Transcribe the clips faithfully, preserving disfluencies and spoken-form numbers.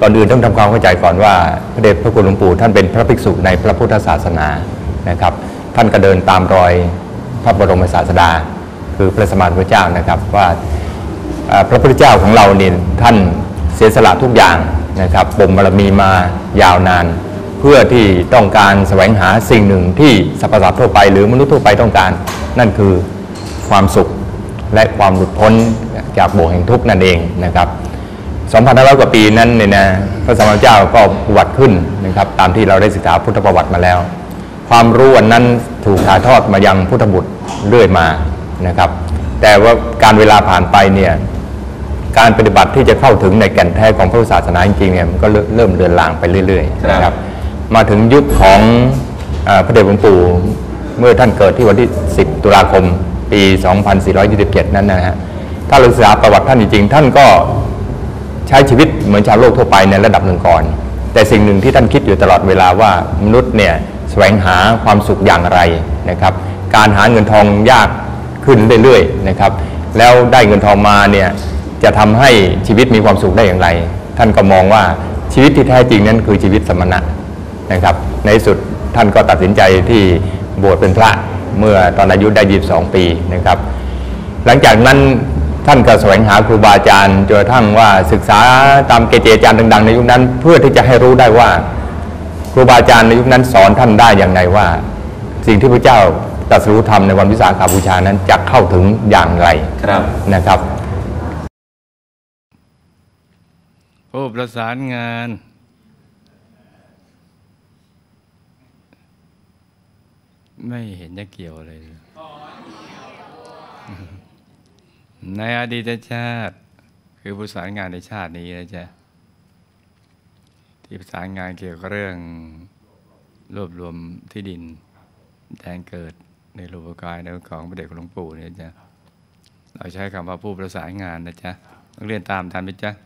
ก่อนอื่นต้องทำความเข้าใจก่อนว่าพระเดชพระคุณหลวงปู่ท่านเป็นพระภิกษุในพระพุทธศาสนานะครับท่านก็เดินตามรอยพระบรมศาสดาคือพระสัมมาสัมพุทธเจ้านะครับว่าพระพุทธเจ้าของเราเนี่ยท่านเสียสละทุกอย่างนะครับบ่มบารมีมายาวนานเพื่อที่ต้องการแสวงหาสิ่งหนึ่งที่สรรพสัตว์ทั่วไปหรือมนุษย์ทั่วไปต้องการนั่นคือความสุขและความหลุดพ้นจากบ่วงแห่งทุกข์นั่นเองนะครับสองพันห้าร้อย กว่าปีนั้นเนี่ยนะพระสัมมาสัมพุทธเจ้าก็อุบัติขึ้นนะครับตามที่เราได้ศึกษาพุทธประวัติมาแล้วความรู้อันนั้นถูกถ่ายทอดมายังพุทธบุตรเรื่อยมานะครับแต่ว่าการเวลาผ่านไปเนี่ยการปฏิบัติที่จะเข้าถึงในแก่นแท้ของพระศาสนาจริงๆเนี่ยมันก็เริ่มเลือนลางไปเรื่อยๆนะครับมาถึงยุคของพระเดชหลวงปู่เมื่อท่านเกิดที่วันที่สิบตุลาคมปีสองพันสี่ร้อยยี่สิบเจ็ดนั้นนะฮะถ้าเราศึกษาประวัติท่านจริงๆท่านก็ใช้ชีวิตเหมือนชาวโลกทั่วไปในระดับหนึ่งก่อนแต่สิ่งหนึ่งที่ท่านคิดอยู่ตลอดเวลาว่ามนุษย์เนี่ยแสวงหาความสุขอย่างไรนะครับการหาเงินทองยากขึ้นเรื่อยๆนะครับแล้วได้เงินทองมาเนี่ยจะทำให้ชีวิตมีความสุขได้อย่างไรท่านก็มองว่าชีวิตที่แท้จริงนั้นคือชีวิตสมณะนะครับในที่สุดท่านก็ตัดสินใจที่บวชเป็นพระเมื่อตอนอายุได้ยี่สิบสองปีนะครับหลังจากนั้นท่านก็แสวงหาครูบาอาจารย์จนกระทั่งว่าศึกษาตามเกจิอาจารย์ดังๆในยุคนั้นเพื่อที่จะให้รู้ได้ว่าครูบาอาจารย์ในยุคนั้นสอนท่านได้อย่างไรว่าสิ่งที่พระเจ้าตรัสรู้ธรรมในวันวิสาขบูชานั้นจะเข้าถึงอย่างไรนะครับผู้ประสานงานไม่เห็นจะเกี่ยวเลยในอดีตชาติคือผู้ประสานงานในชาตินี้นะจ๊ะที่ประสานงานเกี่ยวกับเรื่องรวบรวมที่ดินแทนเกิดในรูปกายในของพระเดชคุณหลวงปู่เนี่ยจ๊ะเราใช้คำว่าผู้ประสานงานนะจ๊ะต้องเรียนตามทันไหมจ๊ะ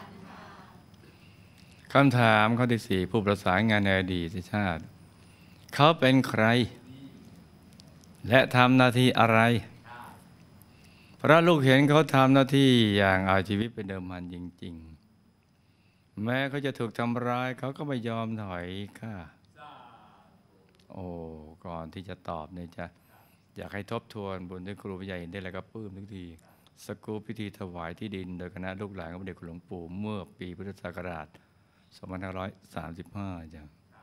คำถามข้อที่สี่ผู้ประสานงานในอดีตชาติเขาเป็นใครและทำหน้าที่อะไรพระลูกเห็นเขาทำหน้าที่อย่างเอาชีวิตเป็นเดิมพันจริงๆแม้เขาจะถูกทำร้ายเขาก็ไม่ยอมถอยค่ะโอ้ก่อนที่จะตอบเนี่ยจะอยากให้ทบทวนบุญที่ครูผู้ใหญ่เห็นได้แล้วก็ปลื้มทุกทีสกู๊ปพิธีถวายที่ดินโดยคณะลูกหลานของพระเดชคุณหลวงปู่เมื่อปีพุทธศักราชสองพันห้าร้อยสามสิบห้าจ้ะ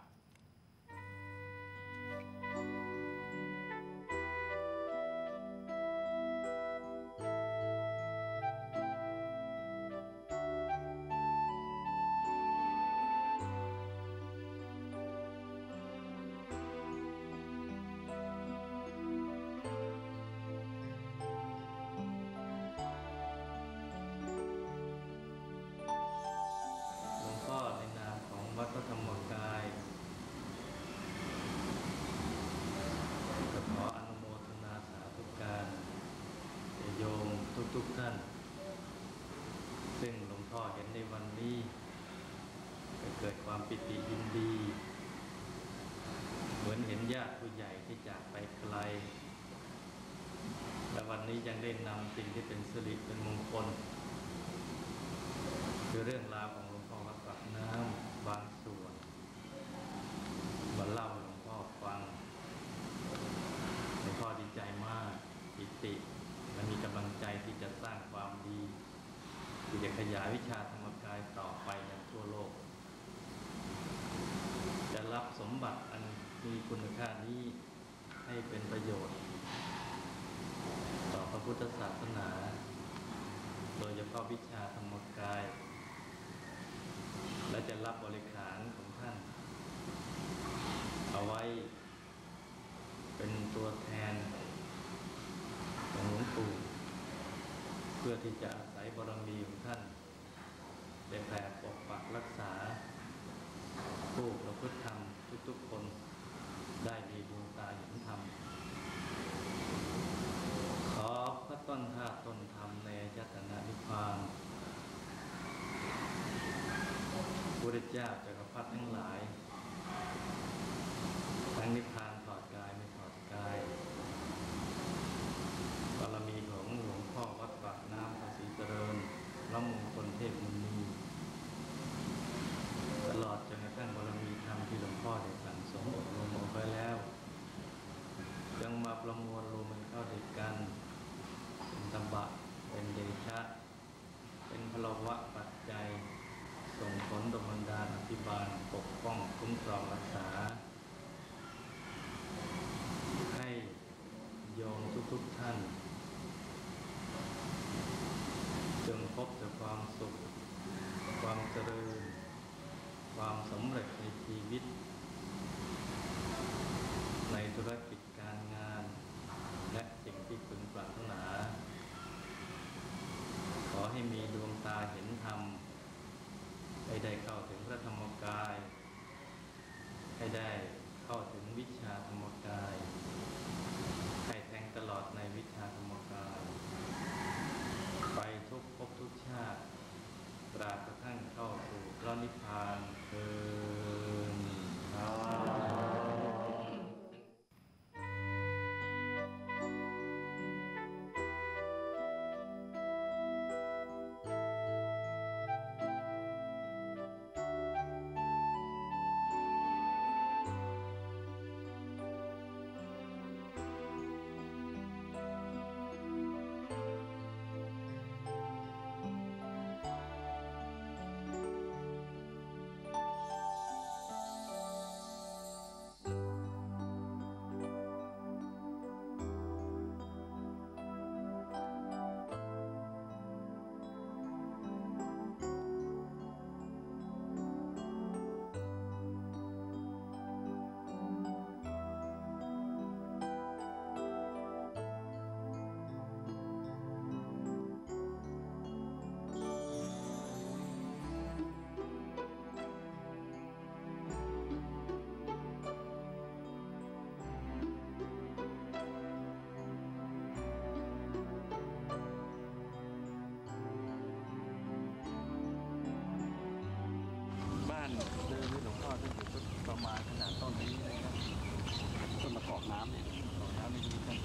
ทุกท่านซึ่งหลวงพ่อเห็นในวันนี้ก็เกิดความปิติยินดีเหมือนเห็นญาติผู้ใหญ่ที่จากไปไกลและวันนี้ยังได้นำสิ่งที่เป็นสิริเป็นมงคลคือเรื่องราวของหลวงพ่อวัดปากน้ำบางส่วนมาเล่าหลวงพ่อฟังหลวงพ่อดีใจมากปิติและมีกำลังใจที่จะสร้างความดีที่จะขยายวิชาธรรมกายต่อไปอย่างทั่วโลกจะรับสมบัติอันมีคุณค่านี้ให้เป็นประโยชน์ต่อพระพุทธศาสนาโดยเฉพาะวิชาธรรมกายและจะรับบริขารของท่านเอาไว้เป็นตัวแทนของหลวงปู่เพื่อที่จะอาศัยบารมีของท่านได้แผ่ปกปักรักษาผู้ประพฤติธรรมทุกๆคนได้มีดวงตาเห็นธรรมขอพระต้นธาตุต้นธรรมในยตนะนิพพานพุทธเจ้าจักรพรรดิทั้งหลายทั้งนิพพานถอดกายไม่ถอดกายบารมีของหลวงพ่อวัดปากน้ำภาษีเจริญพระมงคลเทพมุนีทุกท่านจงพบแต่ความสุขความเจริญความสำเร็จในชีวิตในธุรกิจการงานและสิ่งที่พึงปรารถนาขอให้มีดวงตาเห็นธรรมให้ได้เข้าถึงพระธรรมกายให้ได้เข้าถึงวิชาธรรมกายให้แทงตลอดในวิชาธรรมกายไปทุกภพทุกชาติตราบกระทั่งเข้าสู่พระนิพพานเถิดสาเดินที่หลวงพ่อท่านอยู่ต้นประมาณขนาดต้นนี้นะครับต้นมะกอกน้ำเนี่ยกอกน้ำในนี้กัน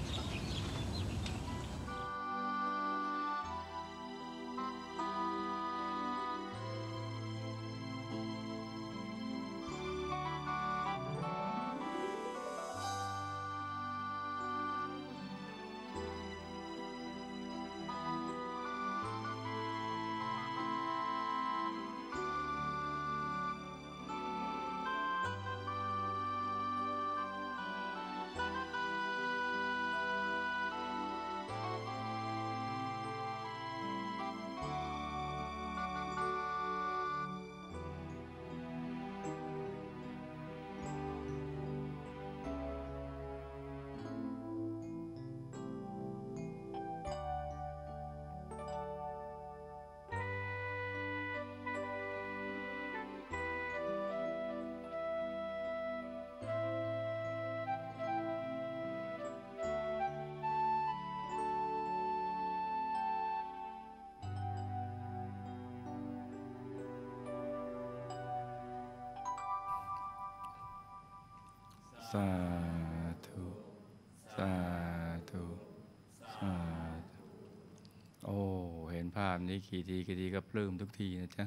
สาธุสาธุสาธุโอ้เห็นภาพนี้กี่ทีกี่ทีก็ปลื้มทุกทีนะจ๊ะ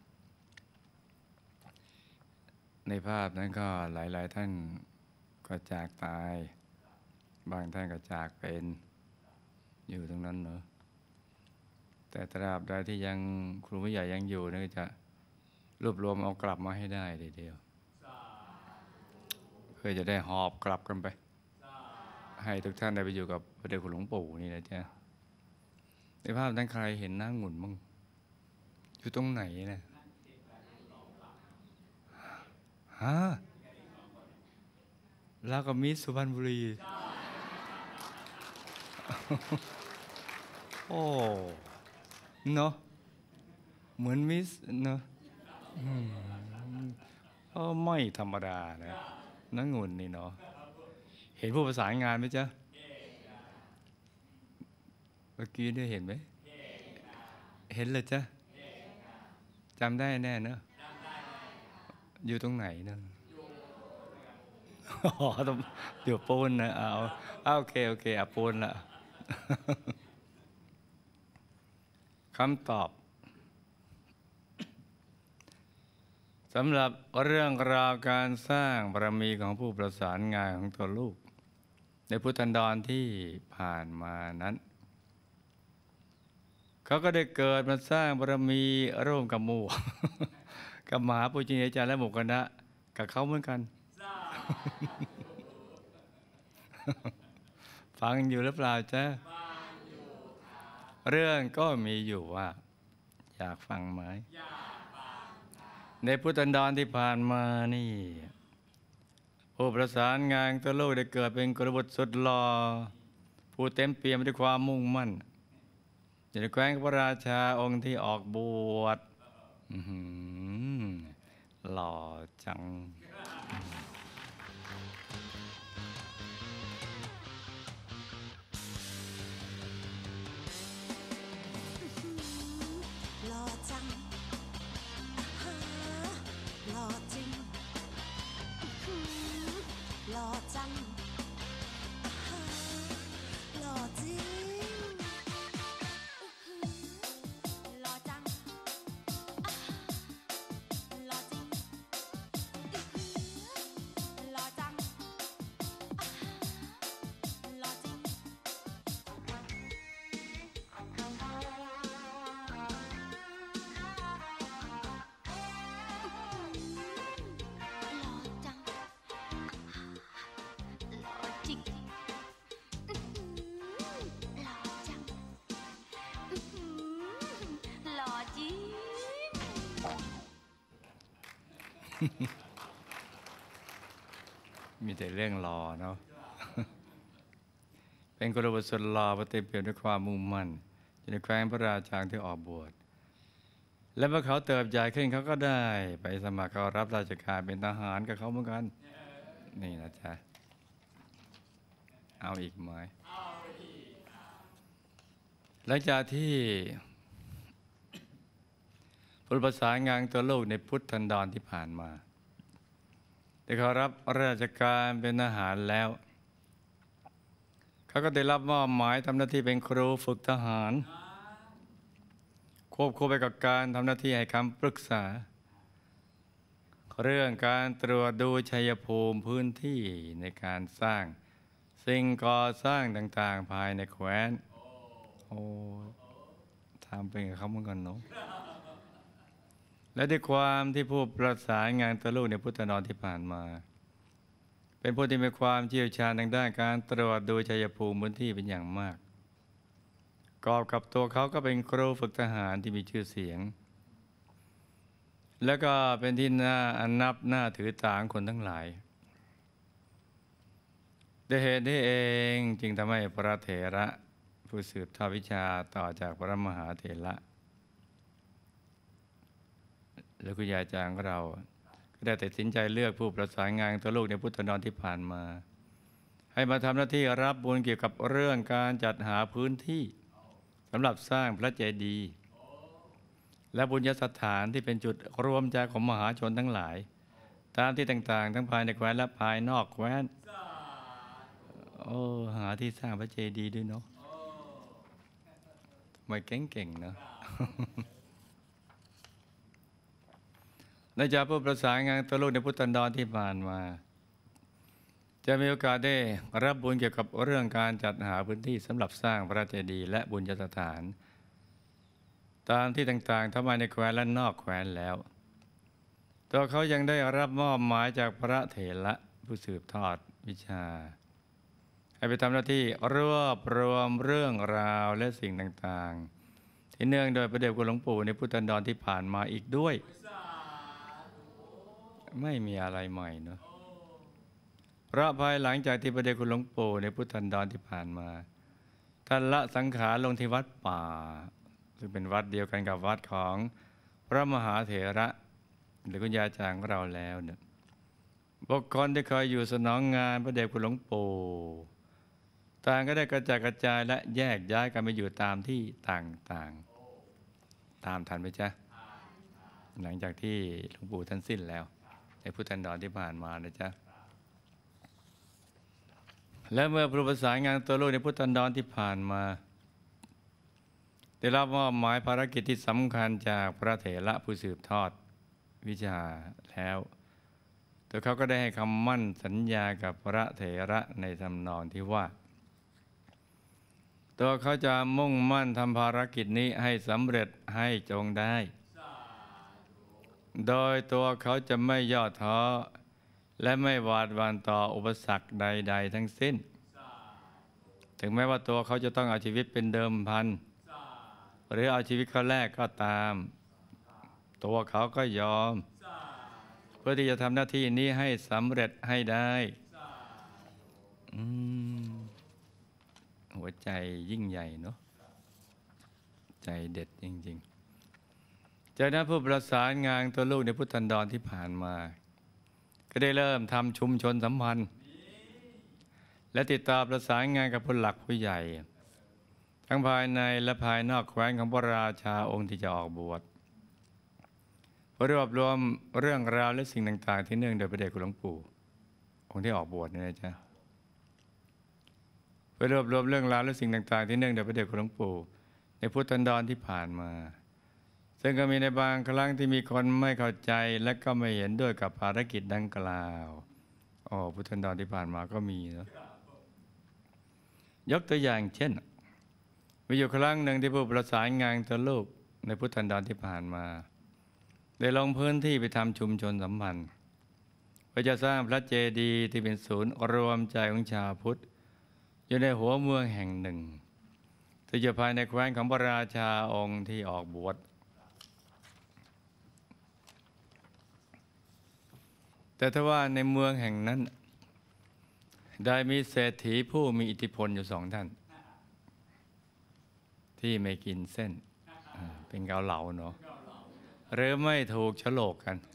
ในภาพนั้นก็หลายๆท่านก็จากตายบางท่านก็จากเป็นอยู่ตรงนั้นเนอะแต่ตราบใดที่ยังครูผู้ใหญ่ยังอยู่นี่จะรวบรวมเอากลับมาให้ได้ทีเดียวเพื่อจะได้หอบกลับกันไปให้ทุกท่านได้ไปอยู่กับพระเดชคุณหลวงปู่นี่นะจ๊ะในภาพนั้นใครเห็นหน้าหงุ่นบ้างอยู่ตรงไหนนะฮะแล้วก็มิสสุพรรณบุรีโอ้เนาะเหมือนมิสเนาะเออไม่ธรรมดานะนักงุ่นนี่เนาะเห็นผู้ประสานงานไหมจ๊ะเมื่อกี้ได้เห็นไหมเห็นเลยจ๊ะจำได้แน่เนอะอยู่ตรงไหนนั่นอ๋อตรงอยู่ปูนนะเอาโอเคโอเคอ่ะปูนละคำตอบสำหรับเรื่องราวการสร้างบารมีของผู้ประสานงานของตัวลูกในพุทธันดรที่ผ่านมานั้นเขาก็ได้เกิดมาสร้างบารมีร่วมกับหมู่ กับมหาปุจิยาจารย์และหมู่คณะกับเขาเหมือนกัน ฝฟังอยู่หรือเปล่าจ๊ะเรื่องก็มีอยู่ว่าอยากฟังไหมในพุทธันดรที่ผ่านมานี่ผู้ประสานงานตัวโลกได้เกิดเป็นกบฏสุดหล่อผู้เต็มเปี่ยมด้วยความมุ่งมั่นจะได้แกล้งพระราชาองค์ที่ออกบวชหล่อจังหล่อจังหล่อจริงหล่อจังหล่อจริงหล่อจังหล่อจริงหล่อจังหล่อจริงมีแต่เรื่องรอเนาะ เป็นกบฏสุดหล่อปฏิเปี่ยมด้วยความมุ่งมั่นจะได้แกล้งพระราชาที่ออกบวชและเมื่อเขาเติบใหญ่ขึ้นเขาก็ได้ไปสมัครเข้ารับราชการเป็นทหารกับเขาเหมือนกัน นี่นะจ๊ะเอาอีกไหมหลังจากที่ผู้ประสานงานตัวโลกในพุทธันดรที่ผ่านมาได้เขารับราชการเป็นทหารแล้วเขาก็ได้รับมอบหมายทำหน้าที่เป็นครูฝึกทหารควบคู่ไปกับการทำหน้าที่ให้คำปรึกษาเรื่องการตรวจดูชัยภูมิพื้นที่ในการสร้างสิ่งก่อสร้างต่างๆภายในแคว้นโอ้ทำเป็นกับเขาเหมือนกันเนาะและด้วยความที่ผู้ประสานงานตัวลูกในพุทธนรที่ผ่านมาเป็นผู้ที่มีความเชี่ยวชาญทางด้านการตรวจดูชัยภูมิพื้นที่เป็นอย่างมากกอบกับตัวเขาก็เป็นครูฝึกทหารที่มีชื่อเสียงแล้วก็เป็นที่น่าอันนับหน้าถือตาของคนทั้งหลายด้วยเหตุนี้เองจึงทำให้พระเถระผู้สืบทอดวิชาต่อจากพระมหาเถระและคุณยายจางของเราก็ได้ตัดสินใจเลือกผู้ประสานงานตัวลูกในพุทธนรที่ผ่านมาให้มาทำหน้าที่รับบุญเกี่ยวกับเรื่องการจัดหาพื้นที่สำหรับสร้างพระเจดีย์และบุญญสถานที่เป็นจุดรวมใจของมหาชนทั้งหลายตามที่ต่างๆทั้งภายในแคว้นและภายนอกแคว้นโอ้หาที่สร้างพระเจดีย์ด้วยเนาะทำไมเก่งๆเนาะ ในจากผู้ประสานงานตัวลูกในพุทธันดรที่ผ่านมาจะมีโอกาสได้รับบุญเกี่ยวกับเรื่องการจัดหาพื้นที่สำหรับสร้างพระเจดีย์และบุญญสถานตามที่ต่างๆทั้งภายในแคว้นและนอกแคว้นแล้วตัวเขายังได้รับมอบหมายจากพระเถระผู้สืบทอดวิชาให้ไปทำหน้าที่รวบรวมเรื่องราวและสิ่งต่างๆที่เนื่องโดยพระเดชคุณหลวงปู่ในพุทธันดรที่ผ่านมาอีกด้วยไม่มีอะไรใหม่เนาะเพราะภายหลังจากที่พระเดชคุณหลวงปู่ในพุทธันดรที่ผ่านมาท่านละสังขารลงที่วัดป่าซึ่งเป็นวัดเดียวกันกับวัดของพระมหาเถระหรือคุณยายจางของเราแล้วเนี่ยบุคคลที่เคยอยู่สนองงานพระเดชคุณหลวงปู่ต่างก็ได้กระจายกระจายและแยกย้ายกันไปอยู่ตามที่ต่างๆตามทันไหมจ๊ะหลังจากที่หลวงปู่ท่านสิ้นแล้วในพุทธันดรที่ผ่านมานะจ๊ะและเมื่อผู้ประสานงานตัวลูกในพุทธันดรที่ผ่านมาได้รับมอบหมายภารกิจที่สำคัญจากพระเถระผู้สืบทอดวิชาแล้วตัวเขาก็ได้ให้คำมั่นสัญญากับพระเถระในทำนองที่ว่าตัวเขาจะมุ่งมั่นทำภารกิจนี้ให้สำเร็จให้จงได้โดยตัวเขาจะไม่ย่อท้อและไม่หวาดหวั่นต่ออุปสรรคใดๆทั้งสิ้นถถึงแม้ว่าตัวเขาจะต้องเอาชีวิตเป็นเดิมพันหรือเอาชีวิตเขาแลกก็ตามตัวเขาก็ยอมเพื่อที่จะทำหน้าที่นี้ให้สำเร็จให้ได้อืมหัวใจยิ่งใหญ่เนาะใจเด็ดจริงๆจากนั้นผู้ประสานงานตัวลูกในพุทธันดรที่ผ่านมาก็ได้เริ่มทำชุมชนสัมพันธ์และติดต่อประสานงานกับผู้หลักผู้ใหญ่ทั้งภายในและภายนอกแคว้นของพระราชาองค์ที่จะออกบวชเพื่อรวบรวมเรื่องราวและสิ่งต่างๆที่เนื่องโดยพระเดชคุณหลวงปู่องค์ที่ออกบวชนี่นะจ๊ะเพื่อรวบรวมเรื่องราวและสิ่งต่างๆที่เนื่องโดยพระเดชคุณหลวงปู่ในพุทธันดรที่ผ่านมาซึ่งก็มีในบางครั้งที่มีคนไม่เข้าใจและก็ไม่เห็นด้วยกับภารกิจดังกล่าวอ๋อพุทธันดรที่ผ่านมาก็มีนะยกตัวอย่างเช่นมีอยู่ครั้งหนึ่งที่ผู้ประสานงานตัวลูกในพุทธันดรที่ผ่านมาได้ลงพื้นที่ไปทำชุมชนสัมพันธ์เพื่อจะสร้างพระเจดีย์ที่เป็นศูนย์รวมใจของชาวพุทธอยู่ในหัวเมืองแห่งหนึ่งที่อยู่ภายในแคว้นของพระราชาองค์ที่ออกบวชแต่ถ้าว่าในเมืองแห่งนั้นได้มีเศรษฐีผู้มีอิทธิพลอยู่สองท่านที่ไม่กินเส้นเป็นเกาเหลาเนาะหรือไม่ถูกโฉลกกัน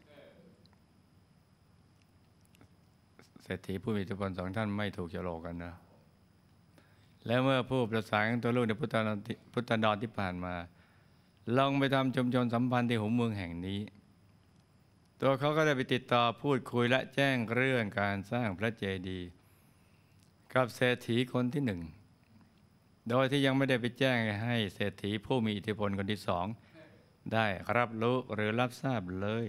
เศรษฐีผู้มีอิทธิพลสองท่านไม่ถูกโฉลกกันนะแล้วเมื่อผู้ประสานตัวลูกในพุทธันดรที่ผ่านมาลองไปทำชุมชนสัมพันธ์ที่หัวเมืองแห่งนี้ตัวเขาก็ได้ไปติดต่อพูดคุยและแจ้งเรื่องการสร้างพระเจดีย์กับเศรษฐีคนที่หนึ่งโดยที่ยังไม่ได้ไปแจ้งให้เศรษฐีผู้มีอิทธิพลคนที่สองได้รับรู้หรือรับทราบเลย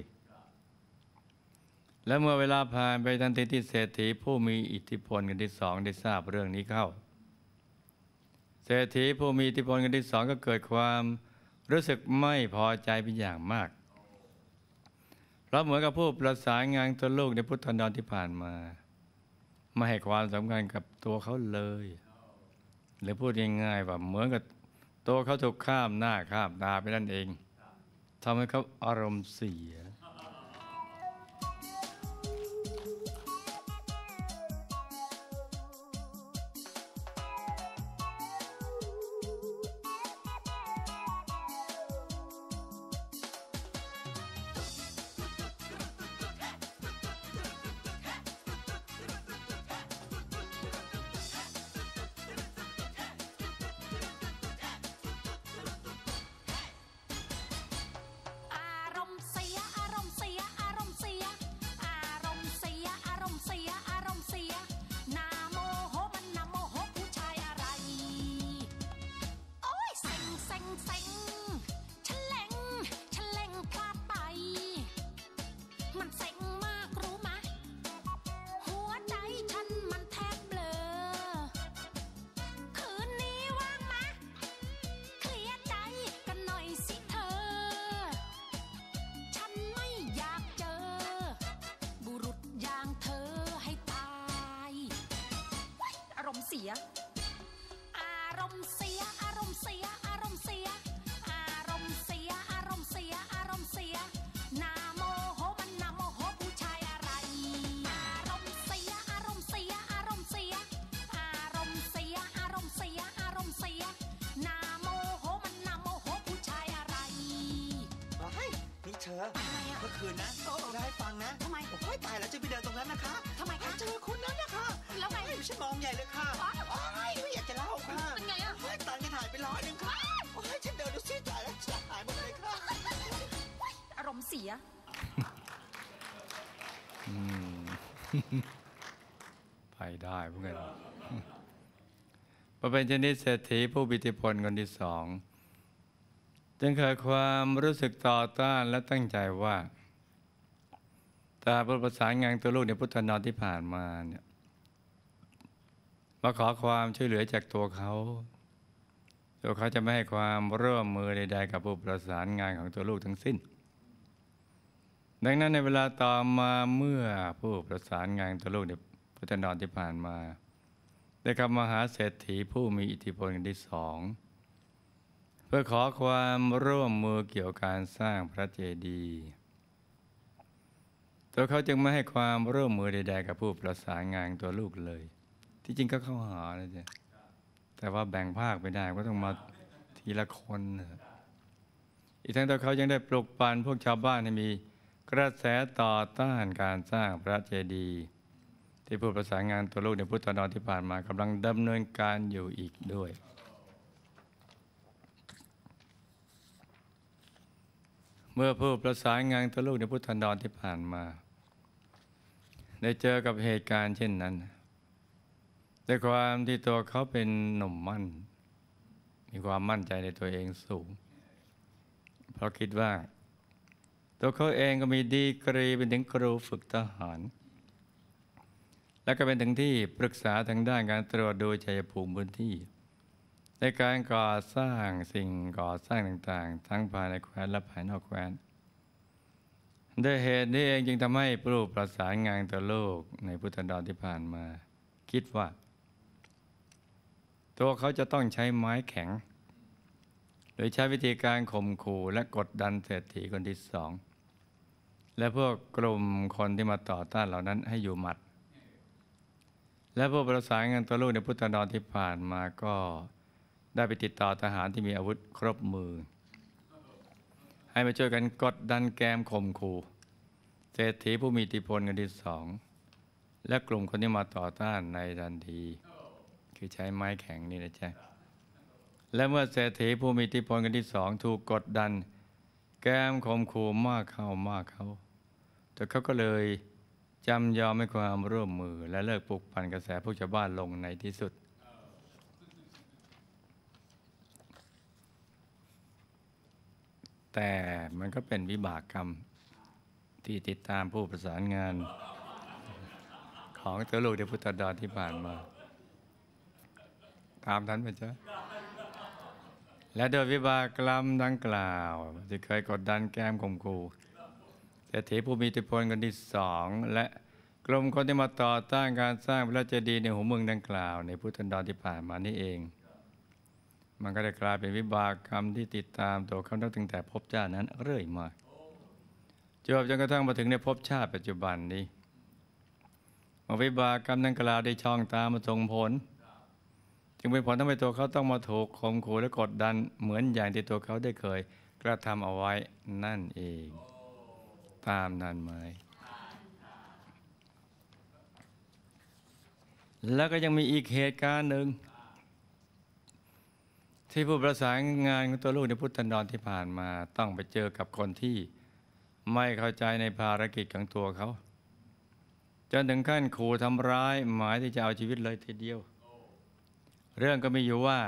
และเมื่อเวลาผ่านไปทันทีที่เศรษฐีผู้มีอิทธิพลคนที่สองได้ทราบเรื่องนี้เข้าเศรษฐีผู้มีอิทธิพลคนที่สองก็เกิดความรู้สึกไม่พอใจเป็นอย่างมากเพราะเหมือนกับผู้ประสานงานตัวลูกในพุทธันดรที่ผ่านมาไม่ให้ความสำคัญกับตัวเขาเลยหรือพูดง่ายๆว่าเหมือนกับตัวเขาถูกข้ามหน้าข้ามตาไปนั่นเองทำให้เขาอารมณ์เสียเสียอารมณ์เสียอารมณ์เสียอารมณ์เสียอารมณ์เสียอารมณ์เสียอารมณ์เสียนาโมโหมันนาโมโหผู้ชายอะไรอารมณ์เสียอารมณ์เสียอารมณ์เสียอารมณ์เสียอารมณ์เสียอารมณ์เสียนาโมโหมันนาโมโหผู้ชายอะไรเฮ้ยนี่เธอเมื่อคืนนะได้ฟังนะทำไมโอ้ยตายแล้วจะไปเดินตรงนั้นนะคะทำไมคะเจอคนนั้นนะคะแล้วไงฉันมองใหญ่เลยค่ะโอ้ยไม่อยากจะเล่าค่ะเป็นไงอะโอ้ยตังค์จะหายไปร้อยหนึ่งค่ะโอ้ยฉันเดินดูซิจ่ายแล้วจะหายหมดเลยค่ะอารมณ์เสียไปได้พวกนั้นพอเป็นชนิดเศรษฐีผู้มีอิทธิพลคนที่สองจึงเกิดความรู้สึกต่อต้านและตั้งใจว่าตาผู้ประสานงานตัวลูกในพุทธันดรที่ผ่านมาเนี่ยมาขอความช่วยเหลือจากตัวเขาตัวเขาจะไม่ให้ความร่วมมือใดๆกับผู้ประสานงานของตัวลูกทั้งสิ้นดังนั้นในเวลาต่อมาเมื่อผู้ประสานงานตัวลูกในพุทธันดรที่ผ่านมาได้กลับมาหาเศรษฐีผู้มีอิทธิพลคนที่สองเพื่อขอความร่วมมือเกี่ยวกับการสร้างพระเจดีย์ตัวเขาจึงไม่ให้ความร่วมมือใดๆกับผู้ประสานงานตัวลูกเลยที่จริงก็เข้าหานะจ๊ะแต่ว่าแบ่งภาคไม่ได้ก็ต้องมาทีละคนอีกทั้งตัวเขายังได้ปลุกปั่นพวกชาวบ้านให้มีกระแสต่อต้านการสร้างพระเจดีย์ที่ผู้ประสานงานตัวลูกในพุทธนรที่ผ่านมากำลังดำเนินการอยู่อีกด้วยเมื่อผู้ประสานงานตัวลูกในพุทธนรที่ผ่านมาได้เจอกับเหตุการณ์เช่นนั้นด้วยความที่ตัวเขาเป็นหนุ่มมั่นมีความมั่นใจในตัวเองสูงเพราะคิดว่าตัวเขาเองก็มีดีกรีเป็นถึงครูฝึกทหารและก็เป็นถึงที่ปรึกษาทางด้านการตรวจดูชัยภูมิพื้นที่ในการก่อสร้างสิ่งก่อสร้างต่างๆทั้งภายในแคว้นและภายนอกแคว้นด้วยเหตุนี้เองจึงทำให้ผู้ประสานงานตัวโลกในพุทธดรที่ผ่านมาคิดว่าตัวเขาจะต้องใช้ไม้แข็งโดยใช้วิธีการข่มขู่และกดดันเศรษฐีคนที่สองและพวกกลุ่มคนที่มาต่อต้านเหล่านั้นให้อยู่หมัดและผู้ประสานงานตัวลูกในพุทธดรที่ผ่านมาก็ได้ไปติดต่อทหารที่มีอาวุธครบมือให้มาช่วยกันกดดันแกมข่มขู่เศรษฐีผู้มีอิทธิพลคนที่สองและกลุ่มคนที่มาต่อต้านในทันทีคือใช้ไม้แข็งนี่นะจ๊ะและเมื่อเศรษฐีผู้มีอิทธิพลคนที่สองถูกกดดันแกมข่มขู่มากเข้ามากเข้าแต่เขาก็เลยจำยอมให้ความร่วมมือและเลิกปลุกปั่นกระแสพวกชาวบ้านลงในที่สุดแต่มันก็เป็นวิบากกรรมที่ติดตามผู้ประสานงานของตัวลูกในพุทธดรที่ผ่านมาตามทันไหมจ๊ะและโดยวิบากกรรมดังกล่าวที่เคยกดดันแกมข่มขู่เศรษฐีผู้มีอิทธิพลคนที่สองและกลุ่มคนที่มาต่อต้านการสร้างพระเจดีย์ในหัวเมืองดังกล่าวในพุทธดรที่ผ่านมานี่เองมันก็ได้กลายเป็นวิบากกรรมที่ติดตามตัวเขาตั้งแต่ภพชาตินั้นเรื่อยมาจวบจนกระทั่งมาถึงในภพชาติปัจจุบันนี้เมื่อวิบากกรรมดังกล่าวได้ช่องตามมาส่งผลจึงเป็นผลทำให้ตัวเขาต้องมาถูกข่มขู่และกดดันเหมือนอย่างที่ตัวเขาได้เคยกระทำเอาไว้นั่นเองตามนั้นไหมแล้วก็ยังมีอีกเหตุการณ์หนึ่งที่ผู้ประสานงานของตัวลูกในพุทธันดรที่ผ่านมาต้องไปเจอกับคนที่ไม่เข้าใจในภารกิจของตัวเขาจนถึงขั้นขู่ทำร้ายหมายที่จะเอาชีวิตเลยทีเดียวเรื่องก็มีอยู่ว่า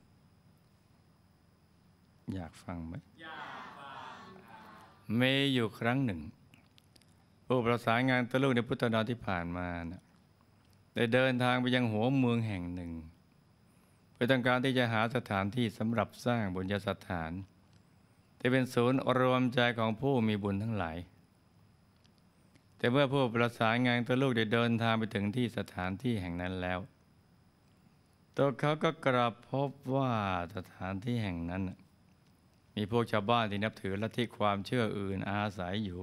อยากฟังไหมอยากฟังมีอยู่ครั้งหนึ่งผู้ประสานงานตัวลูกในพุทธันดรที่ผ่านมานะได้เดินทางไปยังหัวเมืองแห่งหนึ่งเพื่อต้องการที่จะหาสถานที่สำหรับสร้างบุญญสถานที่เป็นศูนย์รวมใจของผู้มีบุญทั้งหลายแต่เมื่อผู้ประสานงานตัวลูกได้เดินทางไปถึงที่สถานที่แห่งนั้นแล้วตัวเขาก็กลับพบว่าสถานที่แห่งนั้นมีพวกชาวบ้านที่นับถือลัทธิความเชื่ออื่นอาศัยอยู่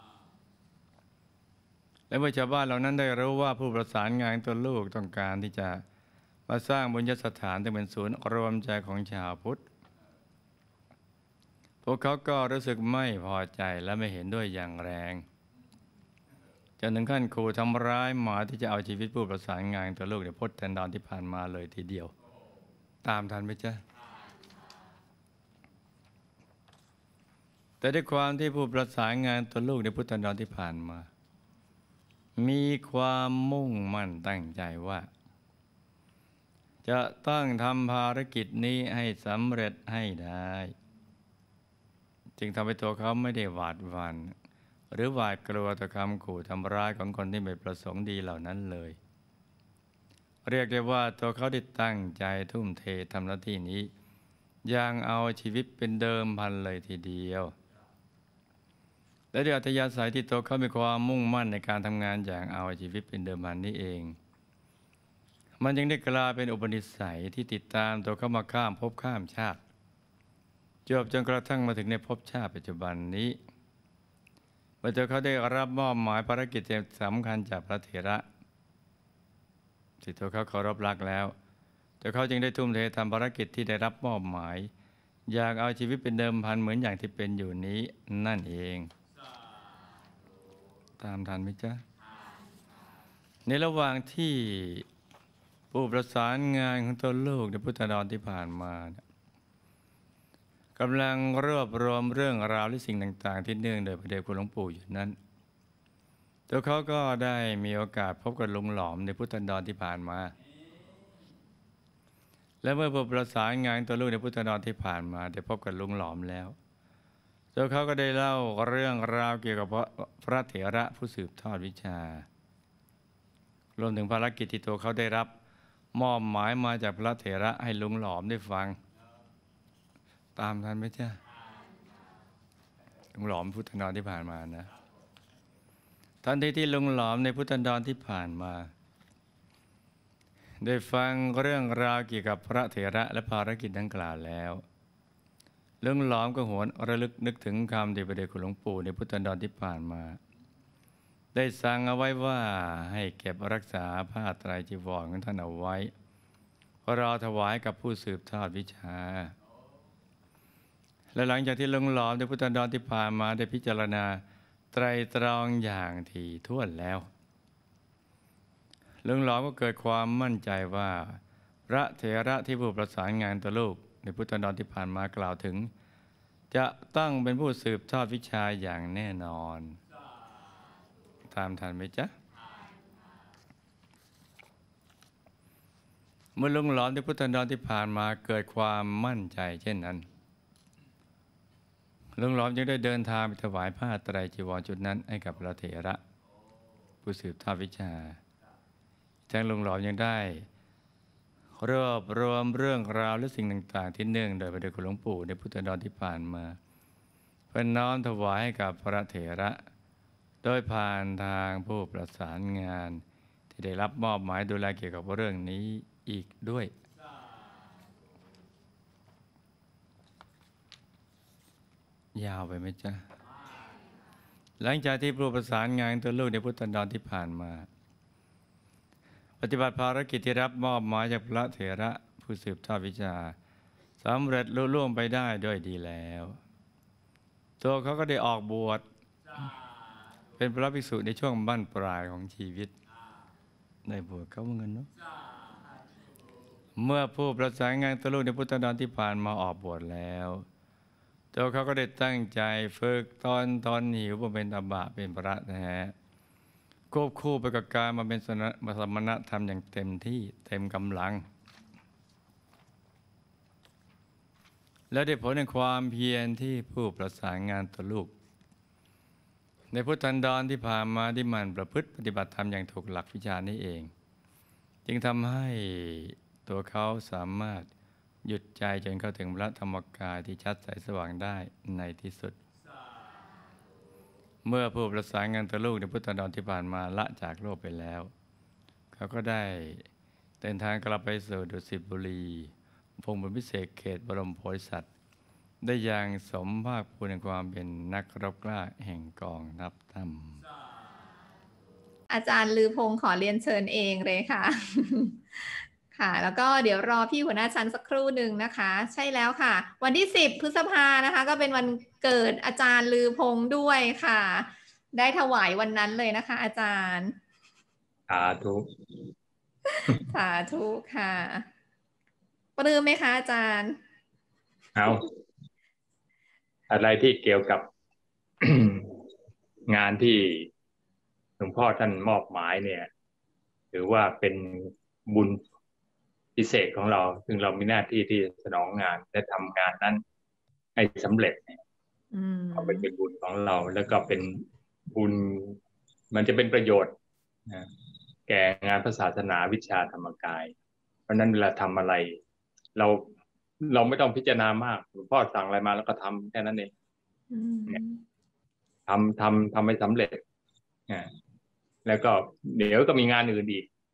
และเมื่อชาวบ้านเหล่านั้นได้รู้ว่าผู้ประสานงานตัวลูกต้องการที่จะมาสร้างบุญญสถานที่เป็นศูนย์รวมใจของชาวพุทธพวกเขาก็รู้สึกไม่พอใจและไม่เห็นด้วยอย่างแรงจนถึงขั้นขู่ทำร้ายหมาที่จะเอาชีวิตผู้ประสานงานตัวลูกในพุทธันดรที่ผ่านมาเลยทีเดียวตามทันไหมจ๊ะแต่ด้วยความที่ผู้ประสานงานตัวลูกในพุทธันดรที่ผ่านมามีความมุ่งมั่นตั้งใจว่าจะต้องทำภารกิจนี้ให้สำเร็จให้ได้จึงทำให้ตัวเขาไม่ได้หวาดหวั่นหรือหวาดกลัวต่อคำขู่ทำร้ายของคนที่ไม่ประสงค์ดีเหล่านั้นเลยเรียกได้ว่าตัวเขาได้ตั้งใจทุ่มเททำหน้าที่นี้อย่างเอาชีวิตเป็นเดิมพันเลยทีเดียวและด้วยอัธยาศัยที่ตัวเขามีความมุ่งมั่นในการทำงานอย่างเอาชีวิตเป็นเดิมพันนี้เองมันยังได้กลายเป็นอุปนิสัยที่ติดตามตัวเขามาข้ามภพข้ามชาติจวบจนกระทั่งมาถึงในภพชาติปัจจุบันนี้เมื่อตัวเขาได้รับมอบหมายภารกิจสำคัญจากพระเถระที่ตัวเขาเคารพรักแล้วตัวเขาจึงได้ทุ่มเททำภารกิจที่ได้รับมอบหมายอยากเอาชีวิตเป็นเดิมพันเหมือนอย่างที่เป็นอยู่นี้นั่นเองตามทันไหมจ๊ะในระหว่างที่ผู้ประสานงานของตัวลูกในพุทธดอนที่ผ่านมากำลังรวบรวมเรื่องราวและสิ่งต่างๆที่เนื่องโดยพระเดชคุณหลวงปู่อยู่นั้นตัวเขาก็ได้มีโอกาสพบกับลุงหลอมในพุทธดอนที่ผ่านมาและเมื่อผู้ประสานงานตัวลูกในพุทธดอนที่ผ่านมาได้พบกับลุงหลอมแล้วตัวเขาก็ได้เล่าเรื่องราวเกี่ยวกับพระเถระผู้สืบทอดวิชารวมถึงภารกิจที่ตัวเขาได้รับมอบหมายมาจากพระเถระให้ลุงหลอมได้ฟังตามทันไหมจ๊ะลุงหลอมพุทธดอนที่ผ่านมานะทันทีที่ลุงหลอมในพุทธดอนที่ผ่านมาได้ฟังเรื่องราวเกี่ยวกับพระเถระและภารกิจดังกล่าวแล้วลุงหลอมก็หวนระลึกนึกถึงคำที่พระเดชคุณหลวงปู่ในพุทธดอนที่ผ่านมาได้สั่งเอาไว้ว่าให้เก็บรักษาผ้าไตรจีวรของท่านเอาไว้เพื่อรอถวายกับผู้สืบทอดวิชาและหลังจากที่ลุงหลอมในพุทธดอนที่ผ่านมาได้พิจารณาไตรตรองอย่างถี่ถ้วนแล้วลุงหลอมก็เกิดความมั่นใจว่าพระเถระที่ผู้ประสานงานตัวลูกในพุทธดอนที่ผ่านมากล่าวถึงจะต้องเป็นผู้สืบทอดวิชาอย่างแน่นอนตามทันไหมจ๊ะเมื่อลุงหลอมในพุทธดอนที่ผ่านมาเกิดความมั่นใจเช่นนั้นลุงหลอมจึงได้เดินทางไปถวายผ้าไตรจีวรชุดนั้นให้กับพระเถระผู้สืบทอดวิชาทั้งลุงหลอมยังได้รวบรวมเรื่องราวและสิ่งต่างๆที่เนื่องโดยพระเดชคุณหลวงปู่ในพุทธดอนที่ผ่านมาเพื่อน้อมถวายให้กับพระเถระโดยผ่านทางผู้ประสานงานที่ได้รับมอบหมายดูแลเกี่ยวกับเรื่องนี้อีกด้วยยาวไปไหมจ๊ะหลังจากที่ผู้ประสานงานตัวลูกในพุทธดอนที่ผ่านมาปฏิบัติภารกิจที่รับมอบหมายจากพระเถระผู้สืบทอดวิชาสำเร็จลุล่วงไปได้ด้วยดีแล้วตัวเขาก็ได้ออกบวชเป็นพระภิกษุในช่วงบั้นปลายของชีวิตได้บวชเขาเหมือนกันเนาะเมื่อผู้ประสานงานตัวลูกในพุทธดอนที่ผ่านมาออกบวชแล้วตัวเขาก็ได้ตั้งใจฝึกตอนตอนหิวมาเป็นตบะเป็นพระแท้ควบคู่ไปกับการมาเป็นสมณธรรมอย่างเต็มที่เต็มกำลังและได้ผลในความเพียรที่ผู้ประสานงานตัวลูกในพุทธันดรที่ผ่านมาที่มันประพฤติปฏิบัติธรรมอย่างถูกหลักวิชานี้เองจึงทำให้ตัวเขาสามารถหยุดใจจนเข้าถึงพระธรรมกายที่ชัดใสสว่างได้ในที่สุดเมื่อผู้ประสานงานตัวลูกในพุทธันดรที่ผ่านมาละจากโลกไปแล้วเขาก็ได้เดินทางกลับไปสู่ดุสิตบุรีพงศ์บุญพิเศษเขตบรมโพธิสัตว์ได้อย่างสมภาคภูมิในความเป็นนักรบกล้าแห่งกองทัพธรรมอาจารย์ลือพงศ์ขอเรียนเชิญเองเลยค่ะ ค่ะแล้วก็เดี๋ยวรอพี่หัวหน้าชั้นสักครู่หนึ่งนะคะใช่แล้วค่ะวันที่สิบพฤษภานะคะก็เป็นวันเกิดอาจารย์ลือพงศ์ด้วยค่ะได้ถวายวันนั้นเลยนะคะอาจารย์สาธุสาธุค่ะปลื้มไหมคะอาจารย์เอาอะไรที่เกี่ยวกับ งานที่หลวงพ่อท่านมอบหมายเนี่ยถือว่าเป็นบุญพิเศษของเราซึ่งเรามีหน้าที่ที่สนองงานและทำงานนั้นให้สำเร็จก็เป็นบุญของเราแล้วก็เป็นบุญมันจะเป็นประโยชน์นะแก่งานพระศาสนาวิชาธรรมกายเพราะนั้นเวลาทำอะไรเราเราไม่ต้องพิจารณามากหลวงพ่อสั่งอะไรมาแล้วก็ทำแค่นั้นเองเนี่ยทำทำทำให้สำเร็จนะแล้วก็เดี๋ยวก็มีงานอื่นอีกเนี่ย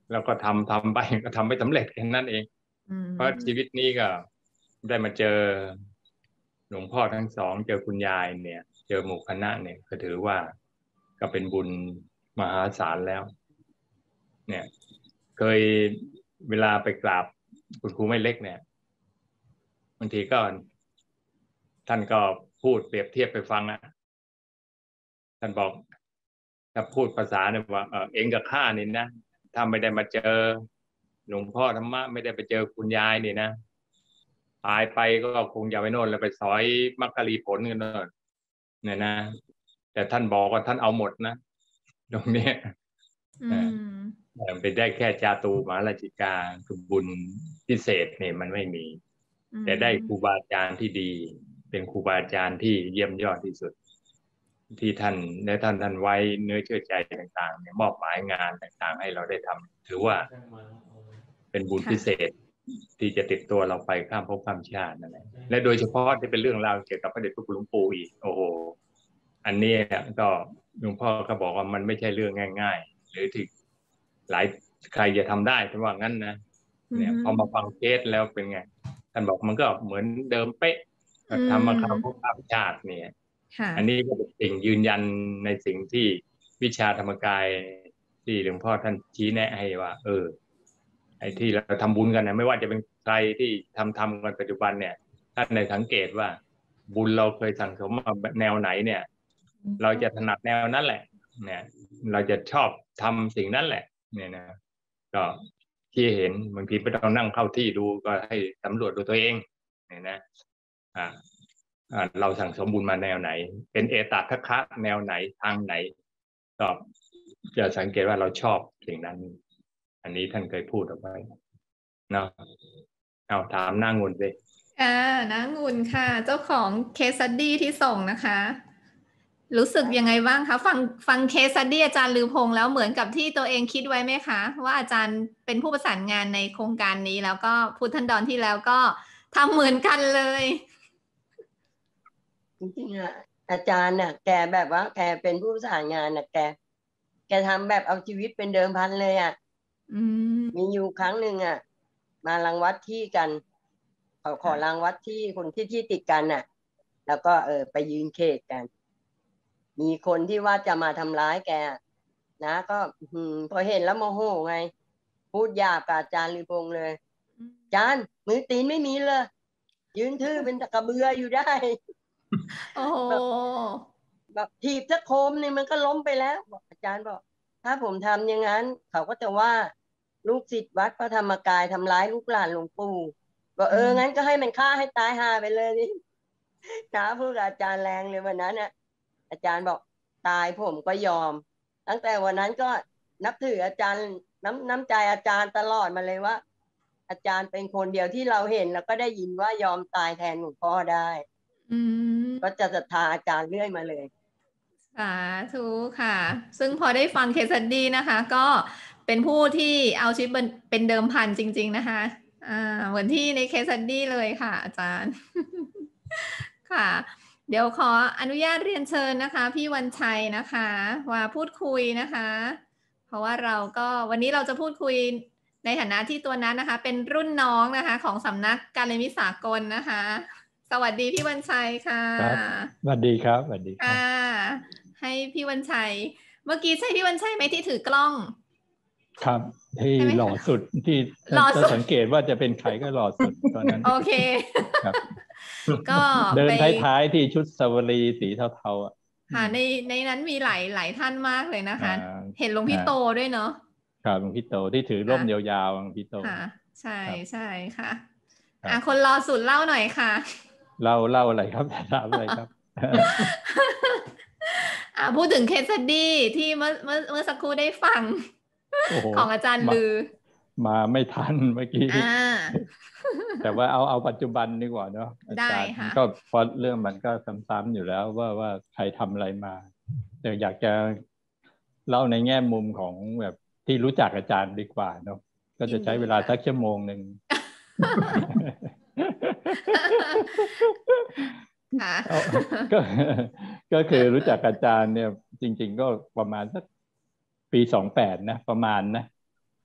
แล้วก็ทำทำไปก็ทำไม่สำเร็จแค่นั้นเองอืมเพราะชีวิตนี้ก็ได้มาเจอหลวงพ่อทั้งสองเจอคุณยายเนี่ย เจอหมู่คณะเนี่ยก็ถือว่าก็เป็นบุญมหาศาลแล้ว เนี่ยเคยเวลาไปกราบคุณครูไม่เล็กเนี่ยบางทีก็ท่านก็พูดเปรียบเทียบไปฟังนะท่านบอกถ้าพูดภาษาเนี่ยว่าเออเองกับข้านี่นะถ้าไม่ได้มาเจอหลวงพ่อธรรมะไม่ได้ไปเจอคุณยายนี่นะตายไปก็คงอย่าไปโน่นแล้วไปสอยมักกะลีผลกันโน่นเนี่ยนะแต่ท่านบอกว่าท่านเอาหมดนะตรงนี้อืมไปได้แค่จาตูมหาราชิกาคือบุญพิเศษเนี่ยมันไม่มี แต่ได้ครูบาอาจารย์ที่ดี เป็นครูบาอาจารย์ที่เยี่ยมยอดที่สุด ที่ท่านและท่านท่านไว้เนื้อเชื่อใจต่างๆเนี่ยมอบหมายงานต่างๆให้เราได้ทำถือว่าเป็นบุญพิเศษที่จะติดตัวเราไปข้ามภพข้ามชาตินั่นแหละและโดยเฉพาะที่เป็นเรื่องราวเกี่ยวกับพระเดชพระคุณหลวงปู่อีกโอ้โหอันนี้ก็หลวงพ่อก็บอกว่ามันไม่ใช่เรื่องง่ายๆหรือที่หลายใครจะทำได้ถ้าว่างั้นนะเนี่ยพอมาฟังเคสแล้วเป็นไงท่านบอกมันก็เหมือนเดิมเป๊ะทำมาข้ามภพข้ามชาติเนี่ยอันนี้ก็เป็นสิ่งยืนยันในสิ่งที่วิชาธรรมกายที่หลวงพ่อท่านชี้แนะให้ว่าเออไอ้ที่เราทำบุญกันนะไม่ว่าจะเป็นใครที่ทำทำกันปัจจุบันเนี่ยท่านในสังเกตว่าบุญเราเคยสั่งสมมาแนวไหนเนี่ยเราจะถนัดแนวนั้นแหละเนี่ยเราจะชอบทำสิ่งนั้นแหละเนี่ยนะก็ที่เห็นบางทีไม่ต้องนั่งเข้าที่ดูก็ให้สำรวจดูตัวเองเนี่ยนะอ่าเราสั่งสมบุญมาแนวไหนเป็นเอตทัคคะแนวไหนทางไหนก็จะสังเกตว่าเราชอบสิ่งนั้นอันนี้ท่านเคยพูดเอาไว้เนาะเอาถามนางงุนสิอ่านางงุนค่ะเจ้าของเคสสตี้ที่ส่งนะคะรู้สึกยังไงบ้างคะฟังฟังเคสสตี้อาจารย์ลือพงษ์แล้วเหมือนกับที่ตัวเองคิดไว้ไหมคะว่าอาจารย์เป็นผู้ประสานงานในโครงการนี้แล้วก็พุทธันดรที่แล้วก็ทำเหมือนกันเลยจริงๆอ่ะอาจารย์น่ะแกแบบว่าแกเป็นผู้ประสานงานน่ะแกแกทำแบบเอาชีวิตเป็นเดิมพันเลยอ่ะมีอยู่ครั้งหนึ่งอ่ะมารังวัดที่กันขอขอรังวัดที่คนที่ที่ติดกันน่ะแล้วก็เออไปยืนเขตกันมีคนที่ว่าจะมาทำร้ายแกนะก็อืมพอเห็นแล้วโมโหไงพูดหยาบกับอาจารย์ลือพงษ์เลยอาจารย์มือตีนไม่มีเลยยืนทื่อเป็นตะกระเบืออยู่ได้โอ้แบบถีบสักโคมนี่มันก็ล้มไปแล้วบอกอาจารย์บอกถ้าผมทำอย่างนั้นเขาก็จะว่าลูกศิษย์วัดพระธรรมกายทำร้ายลูกหลานหลวงปู่บอกเอองั้นก็ให้มันฆ่าให้ตายหาไปเลยนี่นะพูดกับอาจารย์แรงเลยวันนั้นน่ะอาจารย์บอกตายผมก็ยอมตั้งแต่วันนั้นก็นับถืออาจารย์น้ำน้ำใจอาจารย์ตลอดมาเลยว่าอาจารย์เป็นคนเดียวที่เราเห็นแล้วก็ได้ยินว่ายอมตายแทนหลวงพ่อได้ก็จะศรัทธาอาจารย์เรื่อยมาเลยสาธุค่ะซึ่งพอได้ฟังเคสสตี้นะคะก็เป็นผู้ที่เอาชีวิตเป็นเดิมพันจริงๆนะคะอ่าเหมือนที่ในเคสสตี้เลยค่ะอาจารย์ค่ะเดี๋ยวขออนุญาตเรียนเชิญนะคะพี่วันชัยนะคะว่าพูดคุยนะคะเพราะว่าเราก็วันนี้เราจะพูดคุยในฐานะที่ตัวนั้นนะคะเป็นรุ่นน้องนะคะของสำนักการเรียนวิสากลนะคะสวัสดีพี่วันชัยค่ะสวัสดีครับสวัสดีค่ะให้พี่วันชัยเมื่อกี้ใช่พี่วันชัยไหมที่ถือกล้องครับที่หล่อสุดที่จะสังเกตว่าจะเป็นใครก็หล่อสุดตอนนั้นโอเคครับก็เดินท้ายๆที่ชุดสวรีสีเทาๆอ่ะค่ะในในนั้นมีหลายหลายท่านมากเลยนะคะเห็นหลวงพี่โตด้วยเนาะครับหลวงพี่โตที่ถือร่มยาวๆหลวงพี่โตค่ะใช่ใช่ค่ะอ่ะคนรอสุดเล่าหน่อยค่ะเล่าเล่าอะไรครับถามอะไรครับอ่ะพูดถึงเคสสตี้ที่เมื่อเมื่อเมื่อสักครู่ได้ฟังของอาจารย์ลือมาไม่ทันเมื่อกี้แต่ว่าเอาเอาปัจจุบันดีกว่าเนาะอาจารย์ก็เพราะเรื่องมันก็ซ้ำๆอยู่แล้วว่าว่าใครทำอะไรมาแต่อยากจะเล่าในแง่มุมของแบบที่รู้จักอาจารย์ดีกว่าเนาะก็จะใช้เวลาสักชั่วโมงหนึ่งก็ก็คือรู้จักอาจารย์เนี่ยจริงๆก็ประมาณสักปีสองแปดนะประมาณนะก็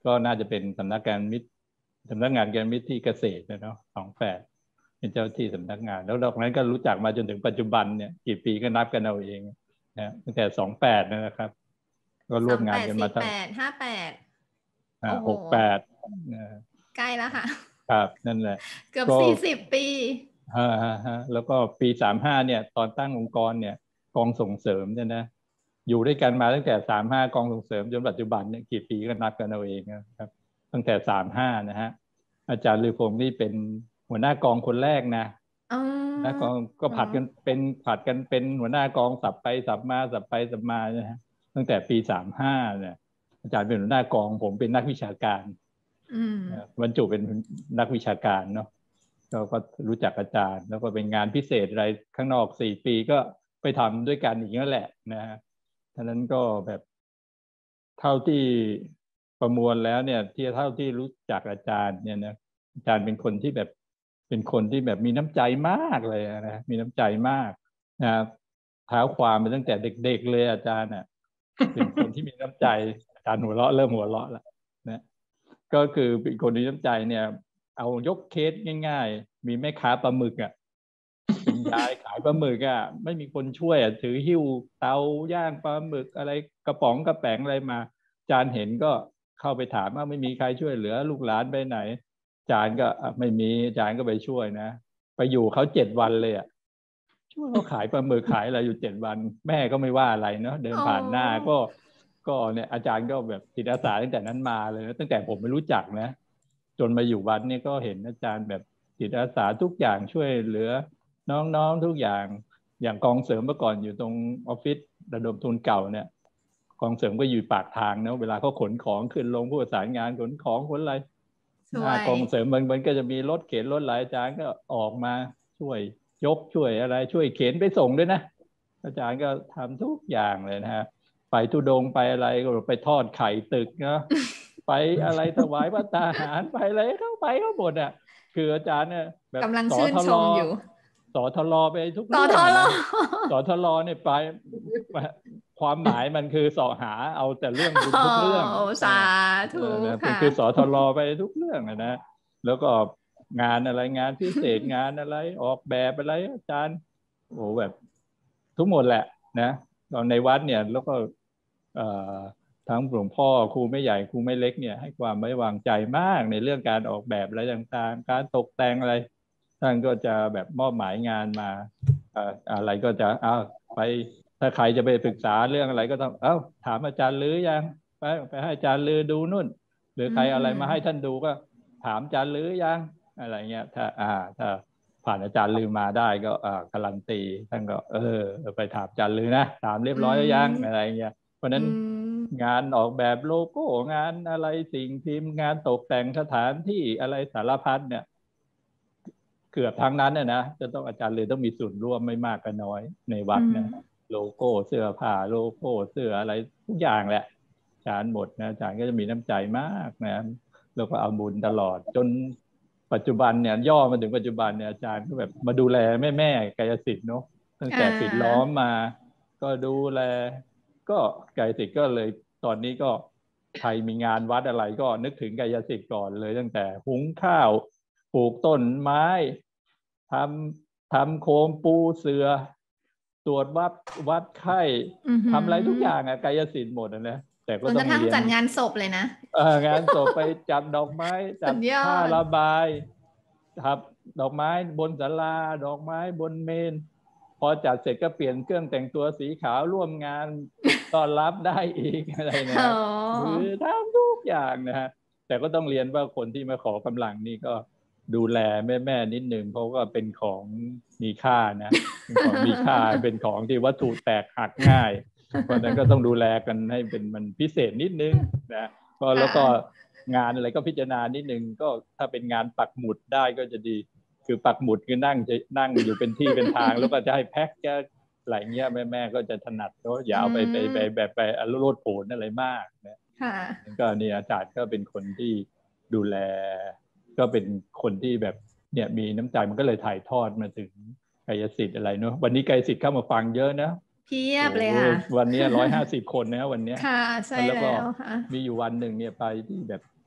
ก็น่าจะเป็นสำนักงานมิตรสำนักงานการมิตรที่เกษตรนะเนาะสองแฝดเป็นเจ้าที่สำนักงานแล้วดอกนั้นก็รู้จักมาจนถึงปัจจุบันเนี่ยกี่ปีก็นับกันเอาเองนะตั้งแต่สองแปดนะครับก็ร่วมงานกันมาตั้งแปดห้าแปดอ่าหกแปดใกล้แล้วค่ะครับนั่นแหละเกือบสี่สิบปีฮะฮะแล้วก็ปีสามห้าเนี่ยตอนตั้งองค์กรเนี่ยกองส่งเสริมเนี่ยนะอยู่ด้วยกันมาตั้งแต่สามห้ากองส่งเสริมจนปัจจุบันเนี่ยกี่ปีก็นับกันเอาเองนะครับตั้งแต่สามห้านะฮะอาจารย์ลือพงศ์นี่เป็นหัวหน้ากองคนแรกนะหัวหน้ากองก็ผัดกันเป็นผัดกันเป็นหัวหน้ากองสับไปสับมาสับไปสับมานะฮะตั้งแต่ปีสามห้าเนี่ยอาจารย์เป็นหัวหน้ากองผมเป็นนักวิชาการบรรจุเป็นนักวิชาการเนาะเราก็รู้จักอาจารย์แล้วก็เป็นงานพิเศษอะไรข้างนอกสี่ปีก็ไปทำด้วยกันอีกนั่นแหละนะฮะฉะนั้นก็แบบเท่าที่ประมวลแล้วเนี่ยที่เท่าที่รู้จักอาจารย์เนี่ยนะอาจารย์เป็นคนที่แบบเป็นคนที่แบบมีน้ำใจมากเลยนะมีน้ำใจมากนะเท้าความไปตั้งแต่เด็กๆเลยอาจารย์น่ะเป็นคนที่มีน้ำใจอาจารย์หัวเราะเริ่มหัวเราะแล้วนะก็คือเป็นคนมีน้ำใจเนี่ยเอายกเคสง่ายๆมีแม่ค้าปลาหมึกอ่ะเป็นยายขายปลาหมึกอ่ะไม่มีคนช่วยอ่ะถือหิ้วเตาย่างปลาหมึกอะไรกระป๋องกระแป๋งอะไรมาอาจารย์เห็นก็เข้าไปถามว่าไม่มีใครช่วยเหลือลูกหลานไปไหนอาจารย์ก็ไม่มีอาจารย์ก็ไปช่วยนะไปอยู่เขาเจ็ดวันเลยอ่ะช่วยเขาขายปลาหมึกขายอะไรอยู่เจ็ดวันแม่ก็ไม่ว่าอะไรเนาะเดินผ่านหน้าก็ก็เนี่ยอาจารย์ก็แบบจิตอาสาตั้งแต่นั้นมาเลยนะตั้งแต่ผมไม่รู้จักนะจนมาอยู่วัดเนี่ยก็เห็นอาจารย์แบบจิตอาสาทุกอย่างช่วยเหลือน้องๆทุกอย่างอย่างกองเสริมเมื่อก่อนอยู่ตรงออฟฟิศระดมทุนเก่าเนี่ยกองเสริมก็อยู่ปากทางนะเวลาเขาขนของขึ้นลงผู้ประสานงานขนของขนอะไรกองเสริมมันมันก็จะมีรถเข็นรถหลายอาจารย์ก็ออกมาช่วยยกช่วยอะไรช่วยเข็นไปส่งด้วยนะอาจารย์ก็ทำทุกอย่างเลยนะฮะไปทุดงไปอะไรก็ไปทอดไข่ตึกเนาะไปอะไรถวายพระทหารไปอะไรเข้าไปเข้าหมดอ่ะคืออาจารย์เนี่ยแบบกำลังชื่นชมอยู่สทลไปทุกเรื่องสทลสทลเนี่ยไปความหมายมันคือสอหาเอาแต่เรื่องบุญทุกเรื่องสาธุค่ะคือสทลไปทุกเรื่องนะแล้วก็งานอะไรงานพิเศษงานอะไรออกแบบอะไรอาจารย์โอ้แบบทุกหมดแหละนะตอนในวัดเนี่ยแล้วก็ทั้งหลวงพ่อครูไม่ใหญ่ครูไม่เล็กเนี่ยให้ความไว้วางใจมากในเรื่องการออกแบบอะไรต่างๆการตกแต่งอะไรท่านก็จะแบบมอบหมายงานมาอะไรก็จะเอาไปถ้าใครจะไปปรึกษาเรื่องอะไรก็ต้องเอ้าถามอาจารย์ลือยังไปไปให้อาจารย์ลือดูนู่นหรือใครอะไรมาให้ท่านดูก็ถามอาจารย์ลือยังอะไรเงี้ยถ้าอ่าถ้าผ่านอาจารย์ลือมาได้ก็อ่าการันตีท่านก็เออไปถามอาจารย์ลือนะถามเรียบร้อยแล้วยังอะไรเงี้ยเพราะนั้นงานออกแบบโลโก้งานอะไรสิ่งพิมพ์งานตกแต่งสถานที่อะไรสารพัดเนี่ยเกือบทั้งนั้นเนี่ยนะจะต้องอาจารย์เลยต้องมีส่วนร่วมไม่มากก็น้อยในวัดนะโลโก้เสื้อผ้าโลโก้เสื้ออะไรทุกอย่างแหละอาจารย์หมดนะอาจารย์ก็จะมีน้ำใจมากนะแล้วก็เอาบุญตลอดจนปัจจุบันเนี่ยย่อมาถึงปัจจุบันเนี่ยอาจารย์ก็แบบมาดูแลแม่แม่กายสิทธิ์เนาะตั้งแต่ปิดล้อมมาก็ดูแลก็กายสิทธิ์ก็เลยตอนนี้ก็ใครมีงานวัดอะไรก็นึกถึงกายสิทธิ์ก่อนเลยตั้งแต่หุงข้าวปลูกต้นไม้ทำทำโคมปูเสือตรวจวัดวัดไข้ทำอะไรทุกอย่างอะกายสิทธิ์หมดนะแต่ก็ต้องเรียนจัดงานศพเลยนะเอองานศพไปจัดดอกไม้จัดผ้าระบายครับดอกไม้บนศาลาดอกไม้บนเมนพอจัดเสร็จก็เปลี่ยนเครื่องแต่งตัวสีขาวร่วมงานต้อนรับได้อีกอะไรนะคือทำทุกอย่างนะฮะแต่ก็ต้องเรียนว่าคนที่มาขอกำลังนี่ก็ดูแลแม่ๆนิดนึงเพราะว่าเป็นของมีค่านะเป็นของมีค่าเป็นของที่วัตถุแตกหักง่ายเพราะนั้นก็ต้องดูแลกันให้เป็นมันพิเศษนิดนึงนะก็แล้วก็งานอะไรก็พิจารณานิดนึงก็ถ้าเป็นงานปักหมุดได้ก็จะดีคือปักหมุดคือนั่งจะนั่งอยู่เป็นที่เป็นทางแล้วก็จะให้แพ็คจะอะไรเงี้ยแม่ๆก็จะถนัดก็อย่าเอาไปไปไปแบบไปอโลดโผนอะไรมากนะก็นี่อาจารย์ก็เป็นคนที่ดูแลก็เป็นคนที่แบบเนี่ยมีน้ำใจมันก็เลยถ่ายทอดมาถึงกายสิทธิ์อะไรเนาะวันนี้กายสิทธิ์เข้ามาฟังเยอะนะเพียบเลยค่ะวันนี้ร้อยห้าสิบคนนะวันนี้ค่ะใช่แล้วค่ะมีอยู่วันหนึ่งเนี่ยไปที่แบบ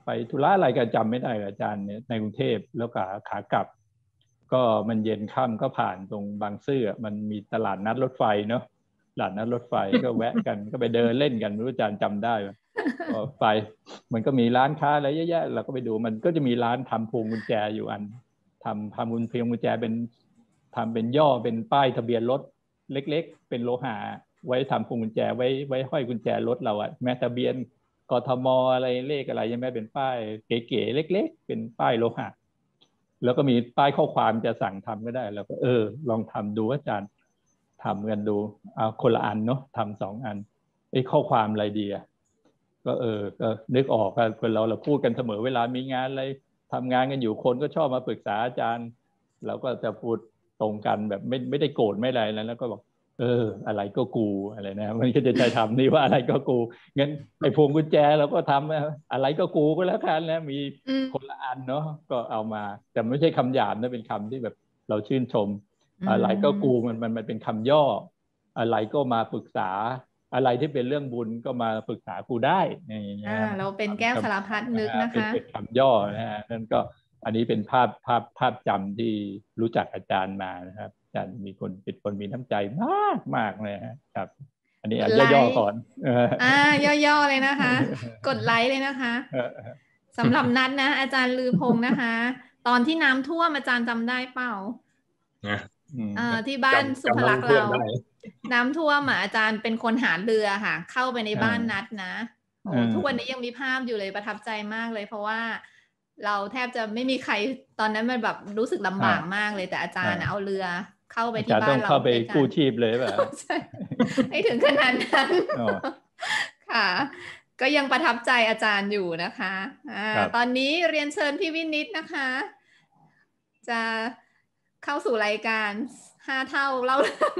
ไปธุระอะไรก็จำไม่ได้อาจารย์เนี่ยในกรุงเทพแล้วก็ขากลับก็มันเย็นค่ำก็ผ่านตรงบางซื่อมันมีตลาดนัดรถไฟเนาะตลาดนัดรถไฟก็แวะกันก็ไปเดินเล่นกันไม่รู้อาจารย์จำได้ก็ไปมันก็มีร้านค้าอะไรเยอะแยะเราก็ไปดูมันก็จะมีร้านทำพวงกุญแจอยู่อันทำทำพวงกุญแจเป็นทำเป็นย่อเป็นป้ายทะเบียนรถเล็กๆเป็นโลหะไว้ทำพวงกุญแจไว้ไว้ห้อยกุญแจรถเราอะแม้ทะเบียนกทมอะไรเลขอะไรยังไม่เป็นป้ายเก๋ๆเล็กๆเป็นป้ายโลหะแล้วก็มีป้ายข้อความจะสั่งทำก็ได้แล้วก็เออลองทำดูอาจารย์ทำกันดูเอาคนละอันเนาะทำสองอันไอ้ข้อความอะไรดีอะก็เออก็นึกออกกันคนเราเราพูดกันเสมอเวลามีงานอะไรทำงานกันอยู่คนก็ชอบมาปรึกษาอาจารย์เราก็จะพูดตรงกันแบบไม่ไม่ได้โกรธไม่อะไรแล้วก็บอกเอออะไรก็กูอะไรนะมันก็จะใช้ทำนี่ว่าอะไรก็กูงั้นไอ้พวงกุญแจเราก็ทำอะไรก็กูก็แล้วกันนะมีคนละอันเนาะก็เอามาแต่ไม่ใช่คำหยาบนะเป็นคำที่แบบเราชื่นชมอะไรก็กูมันมันมันเป็นคำย่ออะไรก็มาปรึกษาอะไรที่เป็นเรื่องบุญก็มาปรึกษากูได้อย่างเงี้ยเราเป็นแก้วสารพัดนึกนะคะเป็นคำย่อนะฮะนั่นก็อันนี้เป็นภาพภาพภาพจำที่รู้จักอาจารย์มานะครับอาจารย์มีคนเป็นคนมีน้ำใจมากมากเลยครับอันนี้ย่อๆก่อนอ่าย่อๆเลยนะคะกดไลค์เลยนะคะสำหรับนัดนะอาจารย์ลือพงษ์นะคะตอนที่น้ำท่วมอาจารย์จำได้เปล่าอ่าที่บ้านสุภลักษณ์เราน้ำท่วมอ่ะอาจารย์เป็นคนหาเรือค่ะเข้าไปในบ้านนัดนะโอ้ทุกวันนี้ยังมีภาพอยู่เลยประทับใจมากเลยเพราะว่าเราแทบจะไม่มีใครตอนนั้นมันแบบรู้สึกลำบากมากเลยแต่อาจารย์เอาเรือเข้าไปที่บ้านเราต้องเข้าไปกู้ชีพเลยแบบใช่ไม่ถึงขนาดนั้นค่ะก็ยังประทับใจอาจารย์อยู่นะคะอ่าตอนนี้เรียนเชิญพี่วินิตนะคะจะเข้าสู่รายการห้าเท่าเล่าเรื่อง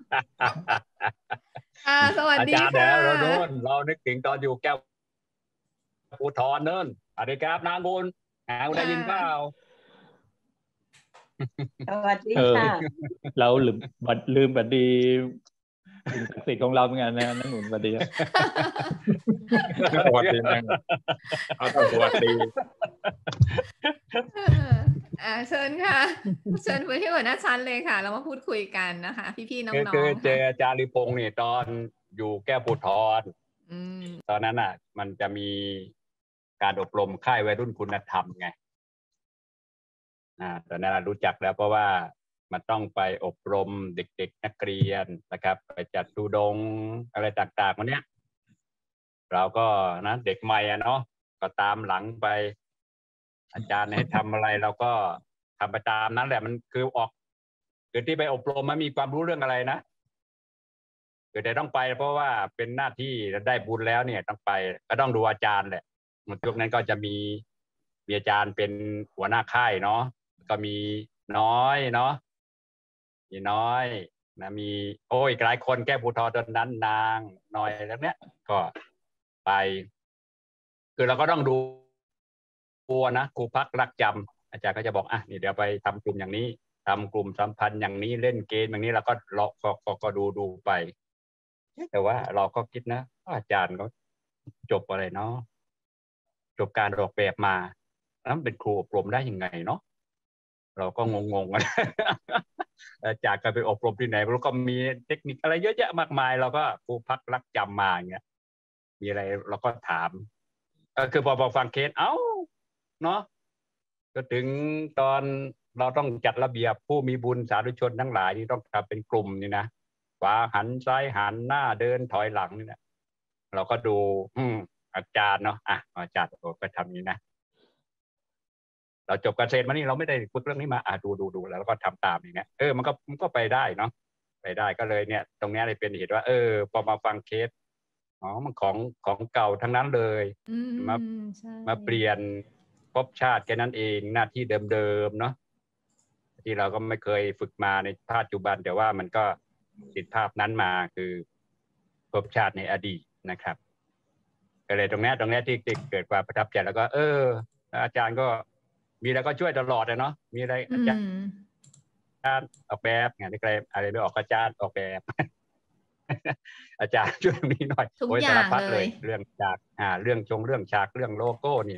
อ่าสวัสดีค่ะอาจารย์เราโน่นเรานึกถึงตอนอยู่แก้วภูธรเนิ่นสวัสดีครับนางบุญนางได้ยินเปล่าสวัสดีค่ะเราลืมบัดลืมบัดดีสิ่งศักดิ์สิทธิ์ของเราเหมือนกันนะนั่งหนุนบัดดีสวัสดีนั่งเอาต้องสวัสดีอ่าเชิญค่ะเชิญไปที่หัวหน้าชั้นเลยค่ะเรามาพูดคุยกันนะคะพี่ๆน้องๆคือเจออาจารย์ลิพงษ์นี่ตอนอยู่แก้วภูธรตอนนั้นอ่ะมันจะมีการอบรมค่ายวัยรุ่นคุณธรรมไงอ่าตอนนั้นรู้จักแล้วเพราะว่ามันต้องไปอบรมเด็กๆนักเรียนนะครับไปจัดธุดงค์อะไรต่างๆวันเนี้ยเราก็นะเด็กใหม่อ่ะเนาะก็ตามหลังไปอาจารย์ให้ทำอะไรเราก็ทำไปตามนั้นแหละมันคือออกคือที่ไปอบรมมันมีความรู้เรื่องอะไรนะคือแต่ต้องไปเพราะว่าเป็นหน้าที่ได้บุญแล้วเนี่ยต้องไปก็ต้องดูอาจารย์แหละมันช่วงนั้นก็จะมีมีอาจารย์เป็นหัวหน้าค่ายเนาะก็มีน้อยเนาะมีน้อยนะมีโอ้ยหลายคนแก้ภูธรตอนนั้นนางน้อยแล้วเนี้ยก็ไปคือเราก็ต้องดูตัวนะครูพักรักจำอาจารย์ก็จะบอกอ่ะนี่เดี๋ยวไปทำกลุ่มอย่างนี้ทำกลุ่มสัมพันธ์อย่างนี้เล่นเกมอย่างนี้เราก็เราก็ก็ดูดูไปแต่ว่าเราก็คิดนะอาจารย์เขาจบอะไรเนาะจบการออกแบบมาแล้วเป็นครูอบรมได้ยังไงเนาะเราก็งงๆกันจากการไปอบรมที่ไหนเราก็มีเทคนิคอะไรเยอะแยะมากมายเราก็ครูพักรักจำมาอย่างเงี้ยมีอะไรเราก็ถามก็คือพอพอฟังเคสเอ้าเนาะก็ถึงตอนเราต้องจัดระเบียบผู้มีบุญสาธุชนทั้งหลายที่ต้องทำเป็นกลุ่มนี่นะขวาหันซ้ายหันหน้าเดินถอยหลังนี่นะเราก็ดูอืมอาจารย์เนาะอ่ะอาจารย์ก็ทำนี้นะเราจบเกษตรมานี่เราไม่ได้ฝึกเรื่องนี้มาอ่ะดูดูดูแล้วก็ทำตามอย่างเงี้ยเออมันก็มันก็ไปได้เนาะไปได้ก็เลยเนี่ยตรงนี้เลยเป็นเหตุว่าเออพอมาฟังเคสอ๋อมันของของเก่าทั้งนั้นเลยมามาเปลี่ยนภพชาติแค่นั้นเองหน้าที่เดิมๆเนาะที่เราก็ไม่เคยฝึกมาในปัจจุบันแต่ว่ามันก็ติดภาพนั้นมาคือภพชาติในอดีตนะครับก็เลยตรงนี้ตรงนี้ที่เกิดความประทับใจแล้วก็เอออาจารย์ก็มีอะไรก็ช่วยตลอดเลยเนาะมีอะไรอาจารย์การออกแบบงานอะไรอะไรไม่ออกอาจารย์ออกแบบ อาจารย์ช่วยตรงนี้หน่อยทุกอย่างเลยเรื่องจากอ่าเรื่องชงเรื่องฉากเรื่องโลโก้เนี่ย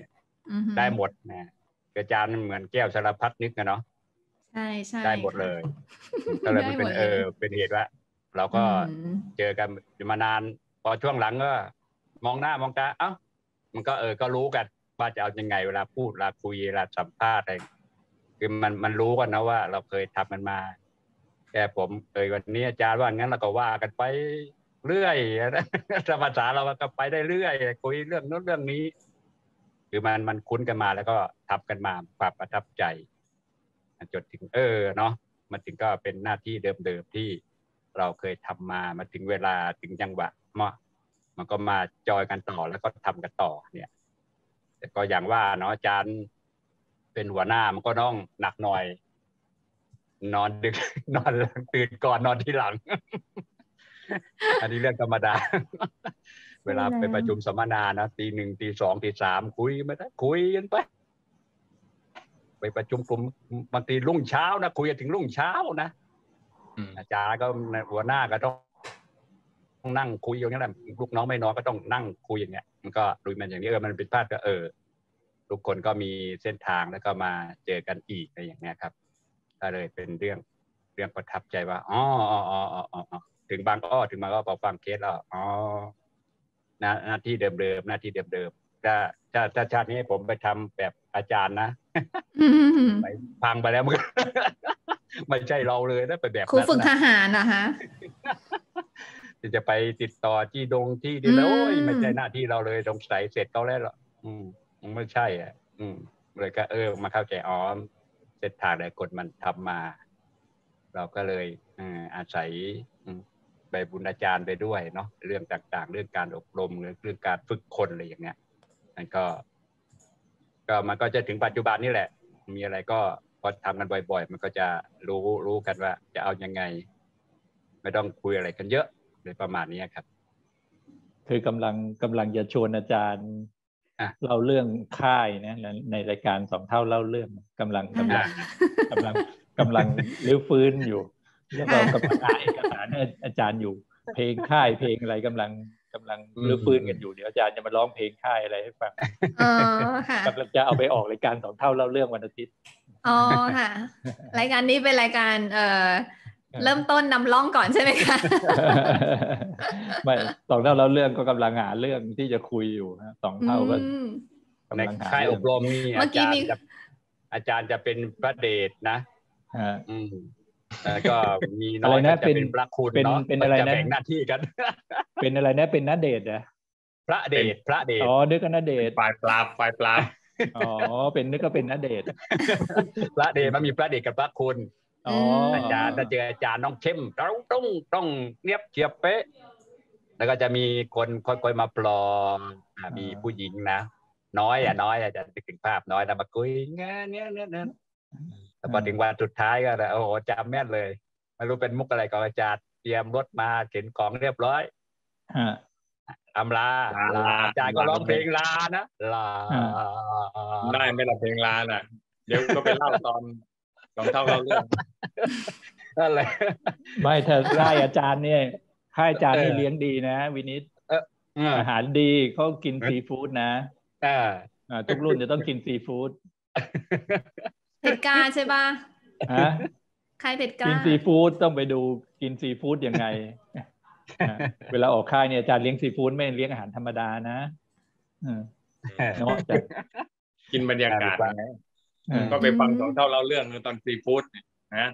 ได้หมดนะอาจารย์เหมือนแก้วสารพัดนึกนะเนาะใช่ใช่ได้หมดเลยก็เลยเป็นเออเป็นเหตุว่าเราก็เจอกันมานานพอช่วงหลังก็มองหน้ามองตาเอ้ามันก็เออก็รู้กันว่าจะเอายังไงเวลาพูดเวลาคุยเวลาสัมภาษณ์อะไรคือมันมันรู้กันนะว่าเราเคยทำมันมาแค่ผมเออวันนี้อาจารย์ว่างั้นเราก็ว่ากันไปเรื่อยนะภาษาเราก็ไปได้เรื่อยคุยเรื่องนู้นเรื่องนี้คือมันมันคุ้นกันมาแล้วก็ทำกันมาความประทับใจจนถึงเออเนาะมันถึงก็เป็นหน้าที่เดิมๆที่เราเคยทำมามาถึงเวลาถึงจังหวะเหมาะมันก็มาจอยกันต่อแล้วก็ทำกันต่อเนี่ยแต่ก็อย่างว่าเนาะอาจารย์เป็นหัวหน้ามันก็ต้องหนักหน่อยนอนดึกนอนตื่นก่อนนอนที่หลัง อันนี้เรื่องธรรมดา เวลาไปประชุมสัมมนานะตีหนึ่งตีสองตีสามคุยไม่ได้คุยกันไปไปประชุมกลุ่มบางทีรุ่งเช้านะคุยถึงรุ่งเช้านะอาจารย์ก็หัวหน้าก็ต้องนั่งคุยอย่างนี้แหละลูกน้องไม่นอนก็ต้องนั่งคุยอย่างเงี้ยมันก็ดูมันอย่างนี้เออมันเป็นพลาดก็เออทุกคนก็มีเส้นทางแล้วก็มาเจอกันอีกอะไรอย่างเงี้ยครับก็เลยเป็นเรื่องเรื่องประทับใจว่าอ๋ออ๋ออ๋ออ๋อถึงบางอ้อถึงบางอ้อพอฟังเคสแล้วอ๋อหน้าที่เดิมๆหน้าที่เดิมๆถ้าถ้าถ้าชาตินี้ผมไปทำแบบอาจารย์นะไปพังไปแล้วมึงไม่ใช่เราเลยนะไปแบบครูฝึกทหารนะคะที่จะไปติดต่อที่ดงที่ดินแล้วโอ้ยไม่ใช่หน้าที่เราเลยสงสัยเสร็จเขาแล้วหรออืมไม่ใช่อ่ะอืมเลยก็เออมาเข้าใจอ๋อเส้นทางใดกฎมันทำมาเราก็เลยอาศัยไปบุญอาจารย์ไปด้วยเนาะเรื่องต่างๆเรื่องการอบรมเรื่องการฝึกคนอะไรอย่างเงี้ยมันก็ก็มันก็จะถึงปัจจุบันนี่แหละมีอะไรก็พอทำกันบ่อยๆมันก็จะรู้รู้กันว่าจะเอายังไงไม่ต้องคุยอะไรกันเยอะเลยประมาณนี้ครับคือกำลังกำลังจะชวนอาจารย์เล่าเรื่องค่ายนะในรายการสองเท่าเล่าเรื่องกำลังกำลังกำลังกำลังรื้อฟื้นอยู่แล้วก็กำลังอ่านเอกสารอาจารย์อยู่เพลงค่ายเพลงอะไรกำลังกำลังรื้อฟื้นกันอยู่เดี๋ยวอาจารย์จะมาร้องเพลงค่ายอะไรให้ฟังกำลังจะเอาไปออกรายการสองเท่าเล่าเรื่องวันอาทิตย์อ๋อค่ะรายการนี้เป็นรายการเอ่อเริ่มต้นนำร่องก่อนใช่ไหมคะไม่สองเท่าเล่าเรื่องก็กำลังหาเรื่องที่จะคุยอยู่นะสองเท่าก็ในค่ายอบรมนี่อาจารย์จะอาจารย์จะเป็นพระเดชนะอืมแล้วก็มีน้อยก็จะเป็นพระคุณเนาะเป็นอะไรนะแบ่งหน้าที่กันเป็นอะไรนะเป็นณเดชน์นะพระเดชพระเดชอ๋อนึกว่าณเดชน์ฝ่ายปราบฝ่ายปราบอ๋อเป็นนึกว่าเป็นณเดชน์พระเดชมันมีพระเดชกับพระคุณอาจารย์ถ้าเจออาจารย์น้องเข้มต้องต้องต้องเนียบเฉียบเป๊ะแล้วก็จะมีคนค่อยๆมาปลอมมีผู้หญิงนะน้อยอ่ะน้อยอาจจะถึงภาพน้อยนะมาคุยเงี้ยเนี้ยเนี้ยนั้นแต่พอถึงวันสุดท้ายก็โอ้โหจำแม่นเลยไม่รู้เป็นมุกอะไรก็อาจารย์เตรียมรถมาเข็นของเรียบร้อยอำลาอาจารย์ก็ร้องเพลงลานะลาได้ไม่ละเพลงลาน่ะเดี๋ยวก็ไปเล่าตอนสองเท่าเราเรื่องนั่นแหละไม่ถ้าค่ายอาจารย์เนี่ยค่ายอาจารย์นี่เลี้ยงดีนะวินิจอาหารดีเขากินซีฟู้ดนะทุกรุ่นจะต้องกินซีฟู้ดเผ็ดกาใช่ป่ะฮะค่ายเผ็ดกากินซีฟู้ดต้องไปดูกินซีฟู้ดยังไงเวลาออกค่ายเนี่ยอาจารย์เลี้ยงซีฟู้ดไม่เลี้ยงอาหารธรรมดานะนอกจากกินบรรยากาศก็ไปฟังสองเท่าเล่าเรื่องตอนซีฟู้ดนะ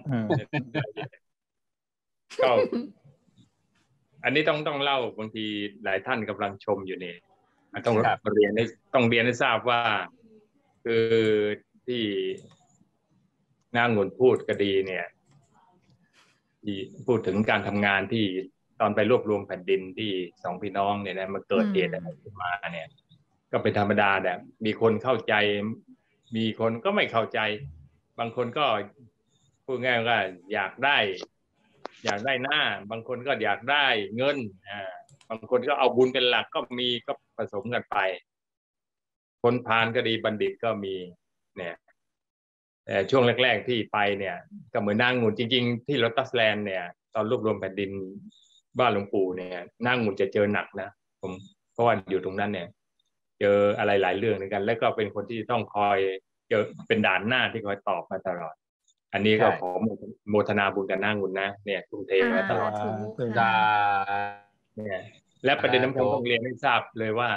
ก็อันนี้ต้องต้องเล่าบางทีหลายท่านกำลังชมอยู่เนี่ยต้องเรียนให้ต้องเรียนให้ทราบว่าคือที่นางงุ่นพูดก็ดีเนี่ยที่พูดถึงการทำงานที่ตอนไปรวบรวมแผ่นดินที่สองพี่น้องเนี่ยนะมาเกิดเหตุอะไรขึ้นมาเนี่ยก็เป็นธรรมดาแหละมีคนเข้าใจมีคนก็ไม่เข้าใจบางคนก็พูดง่ายๆว่าอยากได้อยากได้หน้าบางคนก็อยากได้เงินอ่าบางคนก็เอาบุญเป็นหลักก็มีก็ผสมกันไปคนพาลก็ดีบัณฑิตก็มีเนี่ยแต่ช่วงแรกๆที่ไปเนี่ยก็เหมือนนางงุ่นจริงๆที่ลอตตัสแลนด์เนี่ยตอนรวบรวมแผ่นดินบ้านหลวงปู่เนี่ยนางงุ่นจะเจอหนักนะผมเพราะว่าอยู่ตรงนั้นเนี่ยเจออะไรหลายเรื่องเหมือนกัน แล้วก็เป็นคนที่ต้องคอยเจอเป็นด่านหน้าที่คอยตอบมาตลอด อันนี้ก็ขอโมทนาบุญกันหน้าคุณนะเนี่ยทุ่มเทมาตลอดเนี่ยและประเด็นน้ำผมต้องเรียนให้ทราบเลยว่า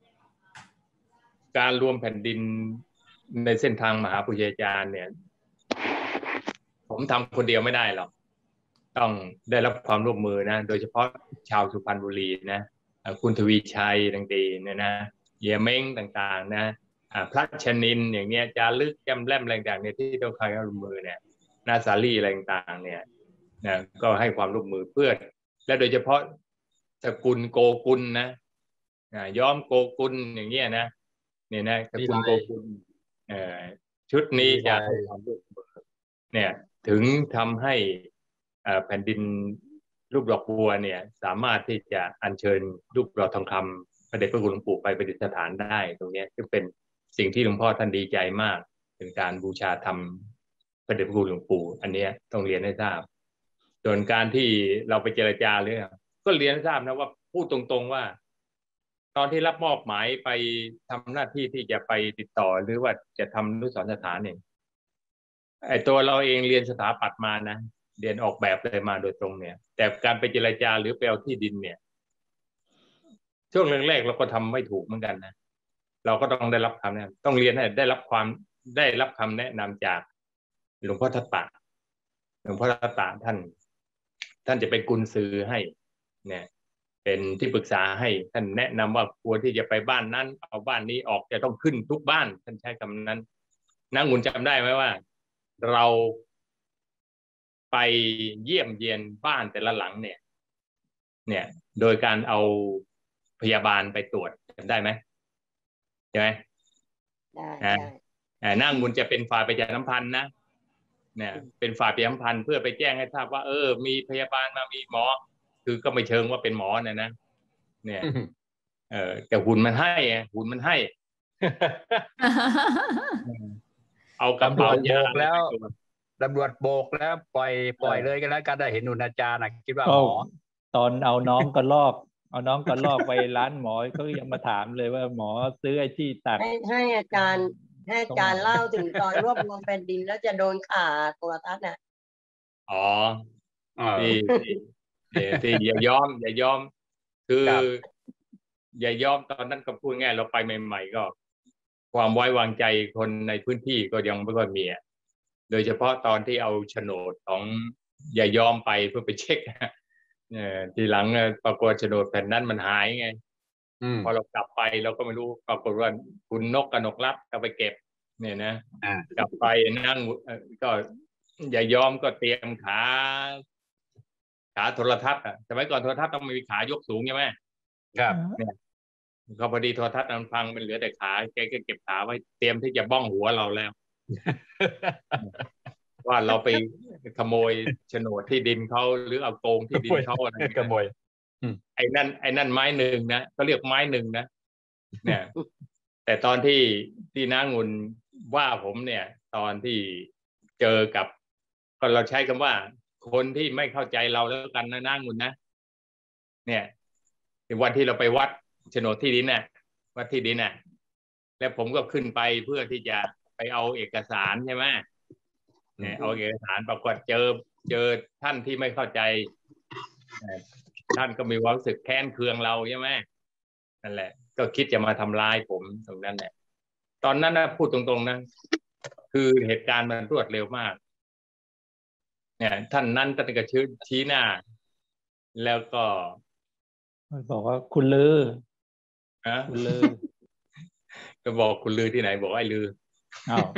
การรวมแผ่นดินในเส้นทางมหาปุญญาจารย์เนี่ยผมทำคนเดียวไม่ได้หรอกต้องได้รับความร่วมมือนะโดยเฉพาะชาวสุพรรณบุรีนะคุณทวีชัยต่างๆเนี่ยนะเยเม้งต่างๆนะพระชนินอย่างเนี้ยจารึกจำแลมอะไรต่างๆเนี่ยที่ต้องคอยร่วมมือเนี่ยนาสาลีอะไรต่างๆเนี่ยนะก็ให้ความร่วมมือเพื่อและโดยเฉพาะสกุลโกกุลนะย้อมโกกุลอย่างเงี้ยนะเนี่ยนะสกุลโกกุลชุดนี้จะให้ความร่วมมือเนี่ยถึงทำให้แผ่นดินรูปดอกบัวเนี่ยสามารถที่จะอัญเชิญรูปหล่อทองคำพระเดชพระคุณหลวงปู่ไปประดิษฐานได้ตรงนี้ก็เป็นสิ่งที่หลวงพ่อท่านดีใจมากถึงการบูชาธรรมพระเดชพระคุณหลวงปู่อันนี้ต้องเรียนให้ทราบส่วนการที่เราไปเจรจาเรื่องก็เรียนให้ทราบนะว่าพูดตรงๆว่าตอนที่รับมอบหมายไปทำหน้าที่ที่จะไปติดต่อหรือว่าจะทำอนุสรณ์สถานเนี่ยไอ้ตัวเราเองเรียนสถาปัตย์มานะเรียนออกแบบเลยมาโดยตรงเนี่ยแต่การไปเจรจาหรือไปเอาที่ดินเนี่ยช่วงแรกๆเราก็ทำไม่ถูกเหมือนกันนะเราก็ต้องได้รับคำแนะนำต้องเรียนให้ได้รับความได้รับคำแนะนำจากหลวงพ่อทัตตะหลวงพ่อทัตตะท่านท่านจะเป็นกุญสือให้เนี่ยเป็นที่ปรึกษาให้ท่านแนะนำว่าควรที่จะไปบ้านนั้นเอาบ้านนี้ออกจะต้องขึ้นทุกบ้านท่านใช้คำนั้นนางงุนจำได้ไหมว่าเราไปเยี่ยมเยียนบ้านแต่ละหลังเนี่ยเนี่ยโดยการเอาพยาบาลไปตรวจจำได้ไหมใช่ไหมได้ได้นางงุนจะเป็นฝ่ายประชาสัมพันธ์นะเนี่ยเป็นฝ่ายประชาสัมพันธ์เพื่อไปแจ้งให้ทราบว่าเออมีพยาบาลมามีหมอคือก็ไม่เชิงว่าเป็นหมอนะนะเนี่ยเออแต่หุ่นมันให้หุ่นมันให้ เอากระเป๋ายาแล้วตำรวจโบกแล้วปล่อยปล่อยเลยกันแล้วกันได้เห็นหนุนอาจารย์นะคิดว่าหมอตอนเอาน้องกระลอกเอาน้องกระลอกไปร้านหมอก็ยังมาถามเลยว่าหมอซื้อไอ้ที่ตัดให้ให้อาจารย์ให้อาจารย์เล่าถึงตอนรวบรวมแผ่นดินแล้วจะโดนข่าตัวทัศน์น่ะอ๋อที่ที่อย่ายอมอย่ายอมคืออย่ายอมตอนนั้นก็พูดง่ายเราไปใหม่ๆก็ความไว้วางใจคนในพื้นที่ก็ยังไม่ค่อยมีโดยเฉพาะตอนที่เอาโฉนดของอย่ายอมไปเพื่อไปเช็คทีหลังปรากฏโฉนดแผ่นนั้นมันหายไงพอเรากลับไปเราก็ไม่รู้ปรากฏว่าคุณนกกนกรัตน์เอาไปเก็บเนี่ยนะกลับไปนั่งก็อย่ายอมก็เตรียมขาขาโทรทัศน์อ่ะสมัยก่อนโทรทัศน์ต้องมีขายกสูงใช่ไหมครับเนี่ยก็พอดีโทรทัศน์มันพังมันเหลือแต่ขาแกก็เก็บขาไว้เตรียมที่จะบ้องหัวเราแล้วว่าเราไปขโมยโฉนดที่ดินเขาหรือเอาโกงที่ดินเขาอะไรขโมยไอ้นั่นไอ้นั่นไม้หนึ่งนะก็เรียกไม้หนึ่งนะเนี่ยแต่ตอนที่ที่นางุนว่าผมเนี่ยตอนที่เจอกับก็เราใช้คำว่าคนที่ไม่เข้าใจเราแล้วกันนะนางุนนะเนี่ยวันที่เราไปวัดโฉนดที่ดินน่ะวัดที่ดินน่ะแล้วผมก็ขึ้นไปเพื่อที่จะไปเอาเอกสารใช่ไหมเนี่ยเอาเอกสารปรากฏเจอเจอท่านที่ไม่เข้าใจท่านก็มีความรู้สึกแค้นเคืองเราใช่ไหมนั่นแหละก็คิดจะมาทำร้ายผมตรงนั้นแหละตอนนั้นนะพูดตรงๆนะคือเหตุการณ์มันรวดเร็วมากเนี่ยท่านนั้นก็จะชี้ชี้หน้าแล้วก็บอกว่าคุณลือฮะคุณลือก็บอกคุณลือที่ไหนบอกไอ้ลืออ้าว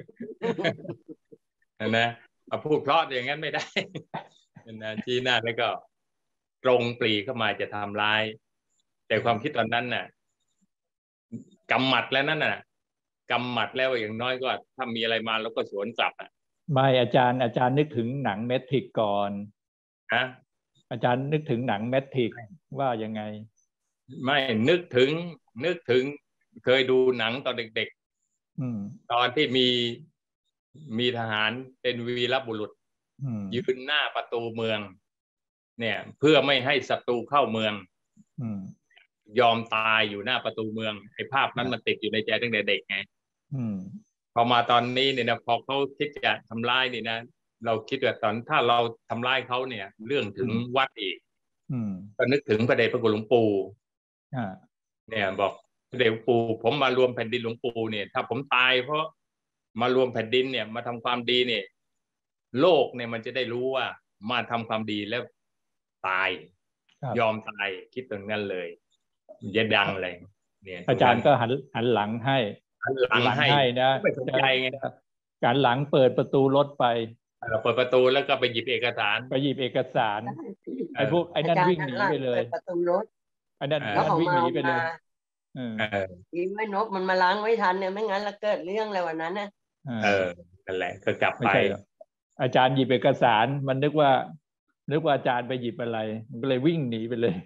นะเอาพูดเพราะอย่างนั้นไม่ได้นะชี้หน้าแล้วก็ตรงปรีเข้ามาจะทำร้ายแต่ความคิดตอนนั้นน่ะกำหมัดแล้วนั่นน่ะกำหมัดแล้วอย่างน้อยก็ถ้ามีอะไรมาแล้วก็สวนกลับอ่ะไม่อาจารย์อาจารย์นึกถึงหนังแมทริกก่อนฮะอาจารย์นึกถึงหนังแมทริกว่ายังไงไม่นึกถึงนึกถึงเคยดูหนังตอนเด็กๆตอนที่มีมีทหารเป็นวีรบุรุษยืนหน้าประตูเมืองเนี่ยเพื่อไม่ให้ศัตรูเข้าเมืองยอมตายอยู่หน้าประตูเมืองไอ้ภาพนั้นมันติดอยู่ในใจตั้งแต่เด็กไงพอมาตอนนี้เนี่ยนะพอเขาคิดจะทำร้ายนี่นะเราคิดว่าตอนถ้าเราทำร้ายเขาเนี่ยเรื่องถึงวัดอีกก็นึกถึงพระเดชพระคุณหลวงปู่เนี่ยบอกพระเดชหลวงปู่ผมมารวมแผ่นดินหลวงปู่เนี่ยถ้าผมตายเพราะมารวมแผ่นดินเนี่ยมาทำความดีเนี่ยโลกเนี่ยมันจะได้รู้ว่ามาทำความดีแล้วตายยอมตายคิดตรงนั้นเลยจะดังเลยเนี่ยอาจารย์ก็หันหันหลังให้หันหลังให้นะไม่สนใจไงการหลังเปิดประตูรถไปเปิดประตูแล้วก็ไปหยิบเอกสารไปหยิบเอกสารไอ้พวกไอ้นั่นวิ่งหนีไปเลยประตูรถไอ้นั่นวิ่งหนีไปเลยยิงไม่นกมันมาล้างไม่ทันเนี่ยไม่งั้นละเกิดเรื่องอะไรวันนั้นนะเออนั่นแหละก็กลับไปอาจารย์หยิบเอกสารมันนึกว่านึกว่าอาจารย์ไปหยิบอะไรมันก็เลยวิ่งหนีไปเลย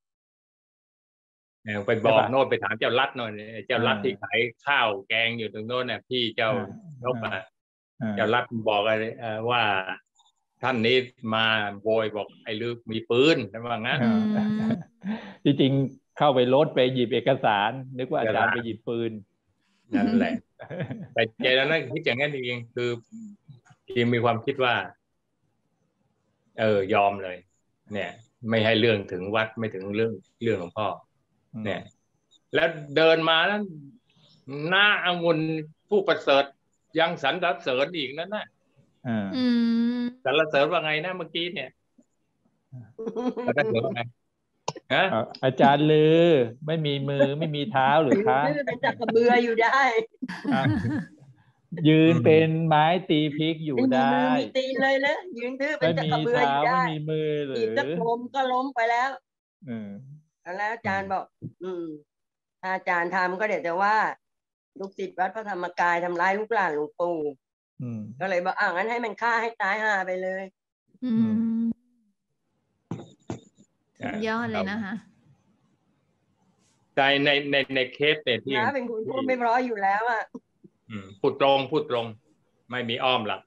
ไปบอกโน่นไปถามเจ้ารัดหน่อยเจ้ารัดที่ขายข้าวแกงอยู่ตรงโน้นน่ะพี่เจ้านกอ่ะเจ้ารัดบอกอะไรว่าท่านนี้มาโวยบอกไอ้ลือมีปืนนะว่างั้นจริงๆเข้าไปรถไปหยิบเอกสารนึกว่าอาจารย์ไปหยิบปืนนั่นแหละแต่ใจแล้วนั่นคิดอย่างนั้นเองคือทีมมีความคิดว่าเออยอมเลยเนี่ยไม่ให้เรื่องถึงวัดไม่ถึงเรื่องเรื่องของพ่อเนี่ยแล้วเดินมาแล้วหน้าองุ่นผู้ประเสริฐยังสรรเสริญอีกนั่นน่ะสรรเสริญว่าไงนะเมื่อกี้เนี่ยสรรเสริญว่าไงฮะอาจารย์ลือไม่มีมือไม่มีเท้าหรือคะเป็นจักระเบืออยู่ได้ยืนเป็นไม้ตีพริกอยู่ได้ไม่มีมือมีตีนเลยนะยืนถือเป็นจักระเบืออยู่ได้ไม่มีมือหรือจะล้มก็ล้มไปแล้วแล้วอาจารย์บอกอืมอาจารย์ทำก็เดี๋ยวแต่ว่าลูกศิษย์วัดพระธรรมกายทำร้ายลูกหลานหลวงปู่ก็เลยบอกอ่างั้นให้มันฆ่าให้ตายห่าไปเลยยอดเลยนะคะใจในในในเคสเนี่ยที่นะเป็นคนพูดไม่ร้อยอยู่แล้วอ่ะพูดตรงพูดตรงไม่มีอ้อมหลัก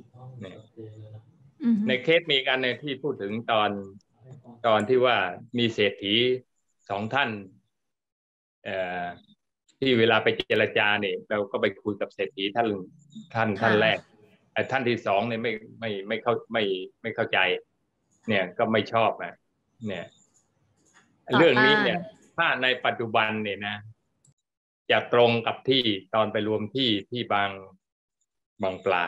ในเคสมีกันในที่พูดถึงตอนตอนที่ว่ามีเศรษฐีสองท่านเอ่อที่เวลาไปเจรจาเนี่ยเราก็ไปคุยกับเศรษฐีท่านท่านท่านแรกไอ้ท่านที่สองเนี่ยไม่ไม่ไม่เข้าไม่ไม่เข้าใจเนี่ยก็ไม่ชอบอ่ะเนี่ยเรื่องนี้เนี่ยถ้าในปัจจุบันเนี่ยนะจะตรงกับที่ตอนไปรวมที่ที่บางบางปลา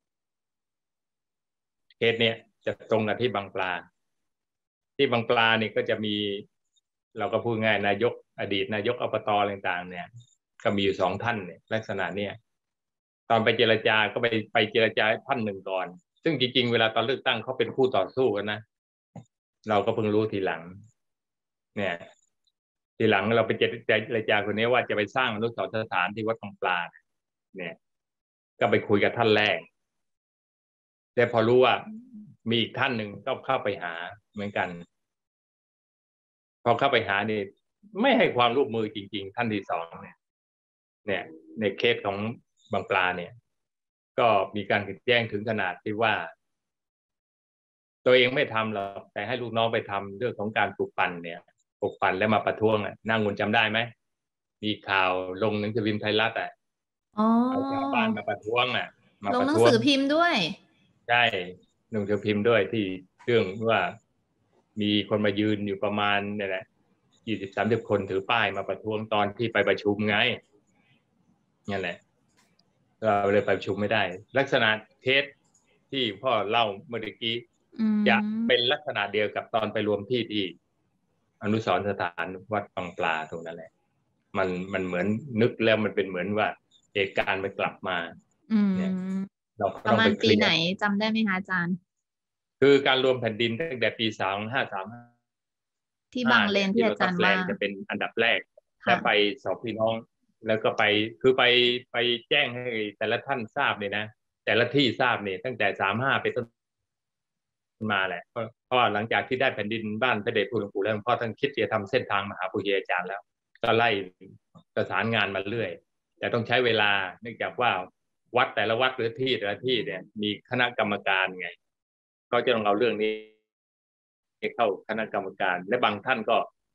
เคสเนี่ยจะตรงกับที่บางปลาที่บางปลานี่ก็จะมีเราก็พูดง่ายนายกอดีตนายกอบตต่างๆเนี่ยก็มีอยู่สองท่านเนี่ยลักษณะเนี่ยตอนไปเจรจาก็ไปไปเจรจาท่านหนึ่งก่อนซึ่งจริงๆเวลาตอนเลือกตั้งเขาเป็นคู่ต่อสู้กันนะเราก็เพิ่งรู้ทีหลังเนี่ยทีหลังเราไปเจรจาคนนี้ว่าจะไปสร้างอนุสรณ์สถานที่วัดบางปลาเนี่ยก็ไปคุยกับท่านแรกแต่พอรู้ว่ามีอีกท่านหนึ่งก็เข้าไปหาเหมือนกันพอเข้าไปหานี่ไม่ให้ความร่วมมือจริงๆท่านที่สองเนี่ยเนี่ยในเคสของบางปลาเนี่ยก็มีการขัดแย้งถึงขนาดที่ว่าตัวเองไม่ทำหรอกแต่ให้ลูกน้องไปทำเรื่องของการปลูกปั่นเนี่ยปลูกปั่นแล้วมาประท้วงอ่ะนางงุนจำได้ไหมมีข่าวลงหนังสือพิมพ์ไทยรัฐอ่ะเอาชาวบ้านมาประท้วงอ่ะมาลงหนังสือพิมพ์ด้วยใช่หนังสือพิมพ์ด้วยที่เรื่องว่ามีคนมายืนอยู่ประมาณเนี่ยแหละยี่สิบสามสิบคนถือป้ายมาประท้วงตอนที่ไปประชุมไงนั่นแหละเราเลยไปประชุมไม่ได้ลักษณะเคสที่พ่อเล่าเมื่อกี้จะเป็นลักษณะเดียวกับตอนไปรวมที่ที่อนุสรณ์สถานวัดบางปลาตรงนั้นแหละมันมันเหมือนนึกแล้วมันเป็นเหมือนว่าเหตุการณ์มันกลับมาเนี่ยเราประมาณปีไหนจำได้ไหมคะอาจารย์คือการรวมแผ่นดินตั้งแต่ปีสองห้าสามที่บางเลนที่อาจารย์ว่าจะเป็นอันดับแรกแล้วไปสองพี่น้องแล้วก็ไปคือไปไปแจ้งให้แต่ละท่านทราบเลยนะแต่ละที่ทราบเนี่ยตั้งแต่สามห้าไปต้นมาแหละเพราะหลังจากที่ได้แผ่นดินบ้านพระเดชพระคุณหลวงปู่แล้วพ่อท่านคิดจะทำเส้นทางมหาปุญญาจารย์แล้วก็ไล่ประสานงานมาเรื่อยแต่ต้องใช้เวลาเนื่องจากว่าวัดแต่ละวัดหรือที่แต่ละที่เนี่ยมีคณะกรรมการไงก็จะต้องเอาเรื่องนี้เข้าคณะกรรมการและบางท่านก็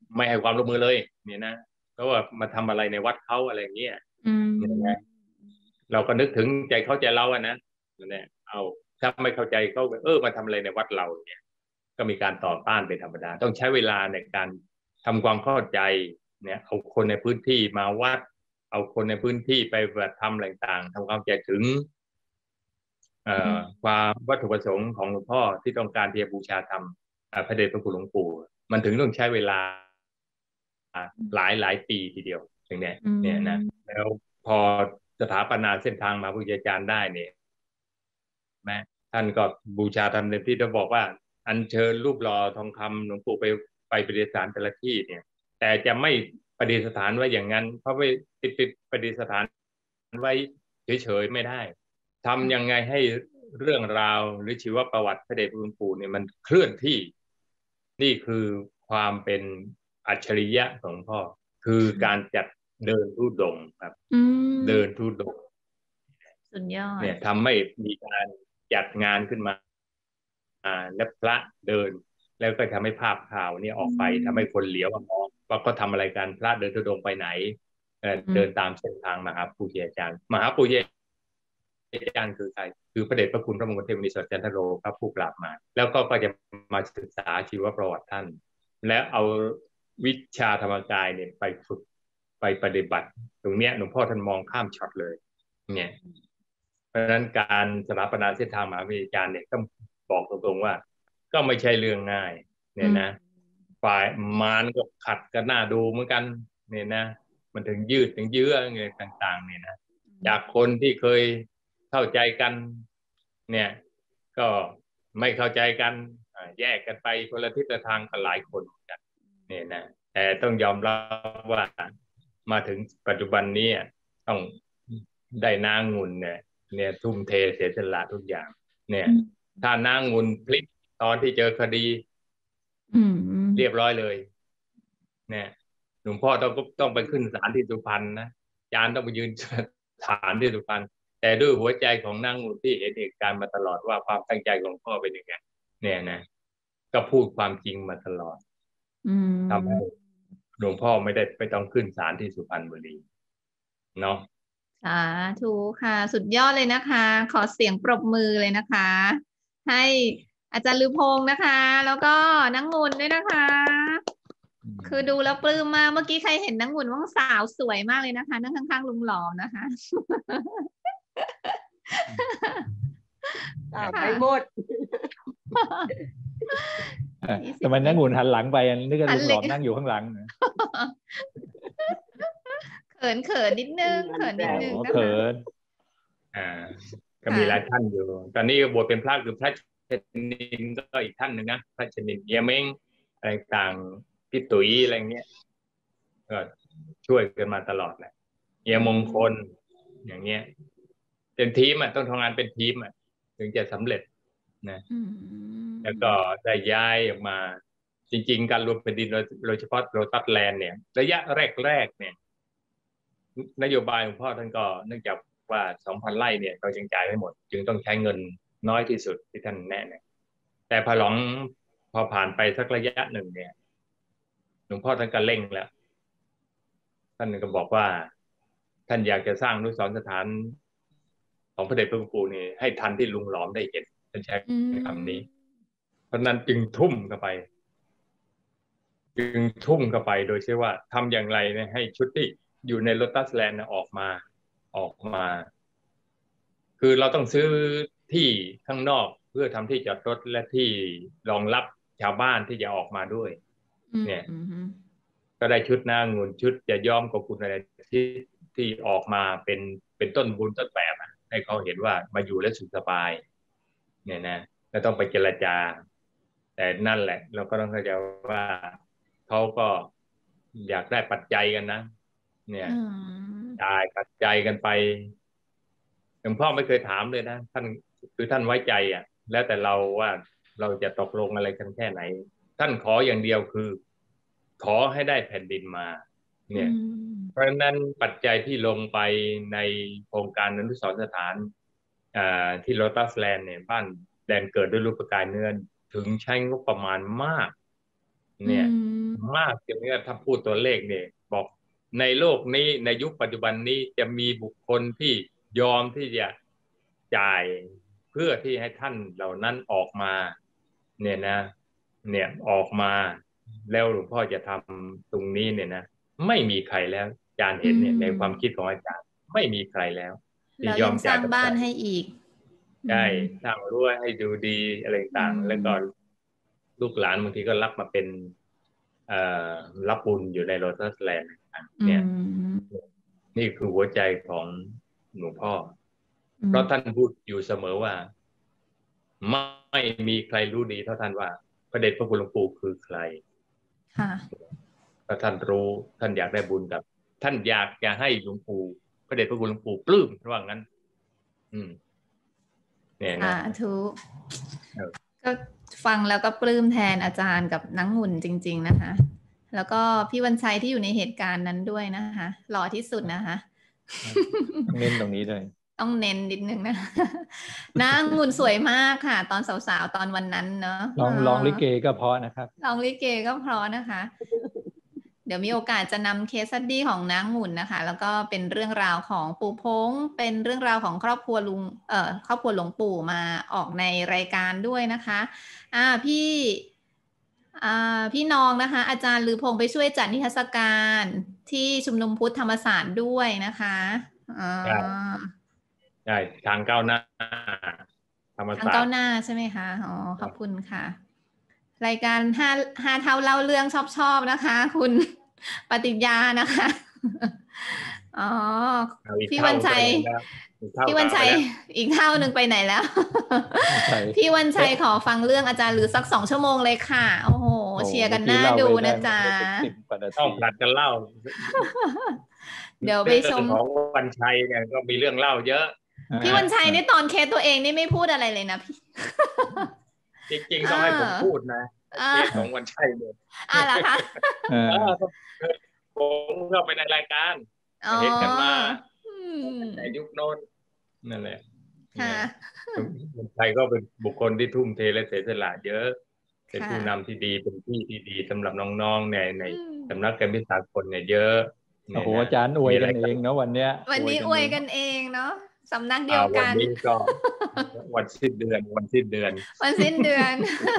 ไม่ให้ความร่วมมือเลยเนี่ยนะเพราะว่ามาทำอะไรในวัดเขาอะไรอย่างเงี้ยเนี่ยเราก็นึกถึงใจเขาใจเราอะนะเนี่ยเอาถ้าไม่เข้าใจเขาเออมาทำอะไรในวัดเราเนี่ยก็มีการต่อต้านเป็นธรรมดาต้องใช้เวลาในการทำความเข้าใจเนี่ยเอาคนในพื้นที่มาวัดเอาคนในพื้นที่ไปปฏิบัติธรรมอะไรต่างๆทำความเข้าใจถึงความวัตถุประสงค์ของหลวงพ่อที่ต้องการที่จะบูชาธรรมพระเดชพระคุณหลวงปู่มันถึงต้องใช้เวลาหลายหลายปีทีเดียวอย่างเนี้ยเนี่ยนะแล้วพอสถาปนาเส้นทางมาบูชาจารย์ได้เนี่ยแม้ท่านก็บูชาธรรมเต็มที่จะบอกว่าอัญเชิญรูปหล่อทองคำหลวงปู่ไปไปประดิษฐานแต่ละที่เนี่ยแต่จะไม่ประดิษฐานไว้อย่างนั้นเพราะไปติดติดประดิษฐานไว้เฉยๆไม่ได้ทำยังไงให้เรื่องราวหรือชีวประวัติพระเดชพระคุณปู่เนี่ยมันเคลื่อนที่นี่คือความเป็นอัจฉริยะของพ่อคือการจัดเดินธุดงค์ครับเดินธุดงค์สุดยอดเนี่ยทำให้มีการจัดงานขึ้นมาอ่าและพระเดินแล้วก็ทำให้ภาพข่าวเนี่ยออกไปทำให้คนเหลียวมามองว่าเขาทำอะไรกันพระเดินธุดงค์ไปไหนเดินตามเส้นทางมหาปูชนียาจารย์มหาปูชนียาจารย์คือใครคือพระเดชพระคุณพระมงคลเทพนิสสจันทโรพระผู้ปราบมารแล้วก็ก็จะมาศึกษาชีวประวัติท่านแล้วเอาวิชาธรรมกายเนี่ยไปฝึกไปปฏิบัติตรงเนี้ยหลวงพ่อท่านมองข้ามช็อตเลยเนี่ยเพราะฉะนั้นการสถาปนาเส้นทางมหาวิทยาจารย์เนี่ยต้องบอกตรงๆว่าก็ไม่ใช่เรื่องง่ายเนี่ยนะฝ่ายมารก็ขัดกันหน้าดูเหมือนกันเนี่ยนะมันถึงยืดถึงเยื้อเงี้ยต่างๆเนี่ยนะจากคนที่เคยเข้าใจกันเนี่ยก็ไม่เข้าใจกันแยกกันไปคนละทิศละทางกันหลายคนกันเนี่ยนะแต่ต้องยอมรับว่ามาถึงปัจจุบันนี้ต้องได้นางงุ่นเนี่ยเนี่ยทุ่มเทเสียสละทุกอย่างเนี่ยถ้านางงุ่นพลิกตอนที่เจอคดีเรียบร้อยเลยเนี่ยหลวงพ่อต้องต้องไปขึ้นศาลที่สุพรรณนะอาจารย์ต้องไปยืนศาลที่สุพรรณแต่ด้วยหัวใจของนางงุ่นที่เห็นเหตุการณ์มาตลอดว่าความตั้งใจของพ่อเป็นยังไงเนี่ยนะก็พูดความจริงมาตลอดทำให้หลวงพ่อไม่ได้ไม่ต้องขึ้นศาลที่สุพรรณบุรีเนาะสาธุค่ะสุดยอดเลยนะคะขอเสียงปรบมือเลยนะคะให้อาจารย์ลือพงษ์นะคะแล้วก็นางงุ่นด้วยนะคะคือดูแล้วปลื้มมากเมื่อกี้ใครเห็นนางงุ่นว่างสาวสวยมากเลยนะคะนั่งข้างๆลุงหลอมนะคะไปหมดแต่มันนางงุ่นหันหลังไปนึกว่าลุงหลอมนั่งอยู่ข้างหลังเขินเขินนิดนึงเขินนิดนึงนะคะเขินอ่าก็มีหลายท่านอยู่ตอนนี้บวชเป็นพระคือพระชนินก็อีกท่านหนึ่งนะพระชนินเยเม้งอะไรต่างพี่ตุ๋ยอะไรเงี้ยก็ช่วยกันมาตลอดแหละเยมงคลอย่างเงี้ยเป็นทีมอ่ะต้องทำงานเป็นทีมอ่ะถึงจะสำเร็จนะแล้วก็ได้ย้ายออกมาจริงๆการรวมแผ่นดินโดยเฉพาะโรตัสแลนด์เนี่ยระยะแรกๆเนี่ยนโยบายของพ่อท่านก็เนื่องจากว่า สองพัน ไร่เนี่ยเราจึงจ่ายไม่หมดจึงต้องใช้เงินน้อยที่สุดที่ท่านแนะนำแต่พอหลังพอผ่านไปสักระยะหนึ่งเนี่ยหลวงพ่อท่านก็เร่งแล้วท่านก็บอกว่าท่านอยากจะสร้างอนุสรณ์สถานของพระเดชพระคุณปู่นี่ให้ทันที่ลุงหลอมได้เห็นท่านใช้คำนี้เพราะนั้นจึงทุ่มเข้าไปจึงทุ่มเข้าไปโดยใช้ว่าทำอย่างไรเนี่ยให้ชุดที่อยู่ในโลตัสแลนด์ออกมาออกมาคือเราต้องซื้อที่ข้างนอกเพื่อทำที่จอดรถและที่รองรับชาวบ้านที่จะออกมาด้วยเนี่ยก็ได้ชุดนางงุ่นชุดจะย้อมกับคุณอะไรที่ที่ออกมาเป็นเป็นต้นบุญต้นแบบให้เขาเห็นว่ามาอยู่แล้วสุขสบายเนี่ยนะแล้วต้องไปเจรจาแต่นั่นแหละเราก็ต้องเข้าใจว่าเขาก็อยากได้ปัจจัยกันนะเนี่ยจ่ายปัจจัยกันไปหลวงพ่อไม่เคยถามเลยนะท่านคือท่านไว้ใจอ่ะแล้วแต่เราว่าเราจะตกลงอะไรกันแค่ไหนท่านขออย่างเดียวคือขอให้ได้แผ่นดินมาเนี่ยเพราะฉะนั้นปัจจัยที่ลงไปในโครงการอนุสรณ์สถานที่โลตัสแลนด์เนี่ยบ้านแดนเกิดด้วยรูปกายเนื้อถึงใช้งบประมาณมากเนี่ยมากจนเนี่ยถ้าพูดตัวเลขเนี่ยบอกในโลกนี้ในยุคปัจจุบันนี้จะมีบุคคลที่ยอมที่จะจ่ายเพื่อที่ให้ท่านเหล่านั้นออกมาเนี่ยนะเนี่ยออกมาแล้วหลวงพ่อจะทำตรงนี้เนี่ยนะไม่มีใครแล้วอาจารย์เห็นเนี่ยในความคิดของอาจารย์ไม่มีใครแล้วที่ยอมจ่ายสร้างบ้านให้อีกใช่สร้างรั้วให้ดูดีอะไรต่างแล้วก็ลูกหลานบางทีก็รับมาเป็นเอ่อรับบุญอยู่ในโลทัสแลนด์เนี่ยนี่คือหัวใจของหลวงพ่อเพราะท่านพูดอยู่เสมอว่าไม่มีใครรู้ดีเท่าท่านว่าพระเดชพระคุณหลวงปู่คือใครถ้าท่านรู้ท่านอยากได้บุญกับท่านอยากจะให้หลวงปู่พระเดชพระคุณหลวงปู่ปลื้มเพราะว่างั้นอืมเนี่ยนะทุกก็ฟังแล้วก็ปลื้มแทนอาจารย์กับนังหุ่นจริงๆนะคะแล้วก็พี่วันชัยที่อยู่ในเหตุการณ์นั้นด้วยนะคะหล่อที่สุดนะคะเน้นตรงนี้เลยต้องเน้นนิดนึงนะนางงุ่นสวยมากค่ะตอนสาวๆตอนวันนั้นเนาะลองลองลิเกก็เพราะนะครับลองลิเกก็เพราะนะคะเดี๋ยวมีโอกาสจะนำเคสสตัดดี้ของนางงุ่นนะคะแล้วก็เป็นเรื่องราวของปู่พงเป็นเรื่องราวของครอบครัวลุงเอ่อครอบครัวหลวงปู่มาออกในรายการด้วยนะคะอ่าพี่อ่าพี่น้องนะคะอาจารย์ลือพงไปช่วยจัดนิทรรศการที่ชุมนุมพุทธธรรมศาสตร์ด้วยนะคะอ่าใช่ทางก้าวหน้าธรรมศาสตร์ทางก้าวหน้าใช่ไหมคะอ๋อขอบคุณค่ะรายการห้าห้าเท่าเล่าเรื่องชอบชอบนะคะคุณปฏิญญานะคะอ๋อพี่วันชัยพี่วันชัยอีกเท่าหนึ่งไปไหนแล้วพี่วันชัยขอฟังเรื่องอาจารย์หรือสักสองชั่วโมงเลยค่ะโอ้โหเชียร์กันหน้าดูนะจ๊ะต้องผลัดกันเล่าเดี๋ยวไปชมของวันชัยเนี่ยก็มีเรื่องเล่าเยอะพี่วันชัยนี่ตอนเคสตัวเองนี่ไม่พูดอะไรเลยนะพี่จริงๆต้องให้ผมพูดนะเคสของวันชัยเนี่ยอ่าล่ะคะผมเข้าไปในรายการเห็นกันมาในยุคโน้นนั่นแหละวันชัยก็เป็นบุคคลที่ทุ่มเทและเสียสละเยอะเป็นผู้นำที่ดีเป็นพี่ที่ดีสำหรับน้องๆในในสำนักการพิสากลเนี่ยเยอะโอ้โหอาจารย์อวยกันเองเนาะวันเนี้ยวันนี้อวยกันเองเนาะสำนักเดียวกันวันนี้ก็วันสิ้นเดือนวันสิ้นเดือนวันสิ้นเดือน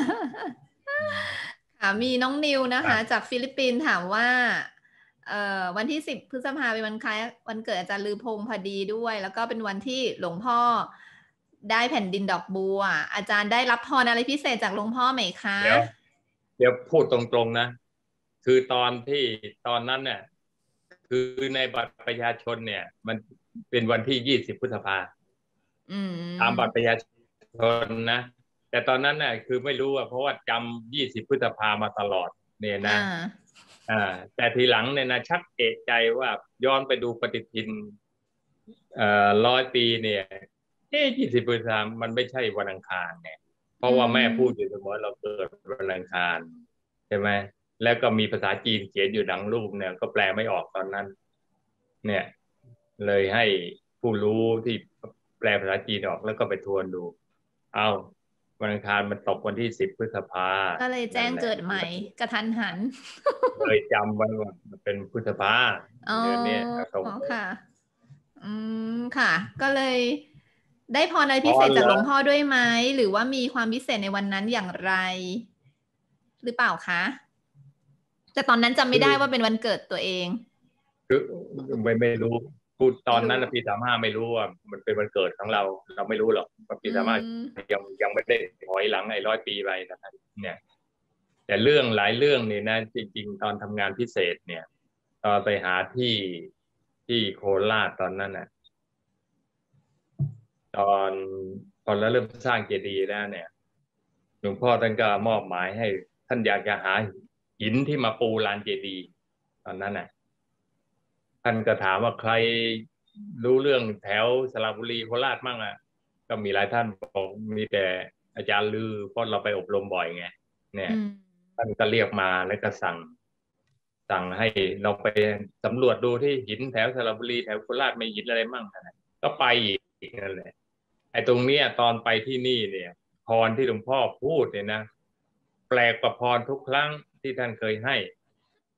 ค่ะมีน้องนิวนะคะจากฟิลิปปินส์ถามว่าเอ่อวันที่สิบพฤษภาคมเป็นวันคล้ายวันเกิดอาจารย์ลือพงษ์พอดีด้วยแล้วก็เป็นวันที่หลวงพ่อได้แผ่นดินดอกบัวอาจารย์ได้รับพรอะไรพิเศษจากหลวงพ่อไหมคะเดี๋ยวเดี๋ยวพูดตรงๆนะคือตอนที่ตอนนั้นเนี่ยคือในบัตรประชาชนเนี่ยมันเป็นวันที่ยี่สิบพฤษภาคมตามบัตรประชาชนนะแต่ตอนนั้นน่ะคือไม่รู้อ่ะเพราะว่าจำยี่สิบพฤษภาคมมาตลอดเนี่ยนะอ่าแต่ทีหลังเนี่ยนะชักเอะใจว่าย้อนไปดูปฏิทินเอ่อร้อยปีเนี่ยเอ๊ะยี่สิบพฤษภาคมมันไม่ใช่วันอังคารเนี่ยเพราะว่าแม่พูดอยู่เสมอเราเกิดวันอังคารใช่ไหมแล้วก็มีภาษาจีนเขียนอยู่ดังรูปเนี่ยก็แปลไม่ออกตอนนั้นเนี่ยเลยให้ผู้รู้ที่แปลภาษาจีนออกแล้วก็ไปทวนดูเอาวันอังคารมันตกวันที่สิบพฤษภาก็เลยแจ้งเกิดใหม่กระทันหันเลยจำไว้ว่ามันเป็นพฤษภาเดือนนี้อ๋อค่ะอืมค่ะก็เลยได้พรอะไรพิเศษจากหลวงพ่อด้วยไหมหรือว่ามีความพิเศษในวันนั้นอย่างไรหรือเปล่าคะแต่ตอนนั้นจำไม่ได้ว่าเป็นวันเกิดตัวเองคือไม่ไม่รู้พูดตอนนั้นปีสามห้าไม่รู้ว่ามันเป็นวันเกิดของเราเราไม่รู้หรอกปีสามห้ายังยังไม่ได้ถอยหลังไอ้ร้อยปีไปนะครับเนี่ยแต่เรื่องหลายเรื่องเนี่ยนะจริงๆตอนทำงานพิเศษเนี่ยตอนไปหาที่ที่โคราชตอนนั้นน่ะตอนตอนแล้วเริ่มสร้างเจดีย์แล้วเนี่ยหลวงพ่อท่านก็มอบหมายให้ท่านอยากจะหาหินที่มาปูลานเจดีย์ตอนนั้นน่ะท่านก็ถามว่าใครรู้เรื่องแถวสระบุรีโคราชมั่งอ่ะก็มีหลายท่านบอกมีแต่อาจารย์ลือเพราะเราไปอบรมบ่อยไงเนี่ยท่านก็เรียกมาแล้วก็สั่งสั่งให้เราไปสำรวจดูที่หินแถวสระบุรีแถวโคราชมีหินอะไรมั่งนะก็ไปอีกนั่นแหละไอ้ตรงเนี้ยตอนไปที่นี่เนี่ยพรที่หลวงพ่อพูดเนี่ยนะแปลกกว่าพรทุกครั้งที่ท่านเคยให้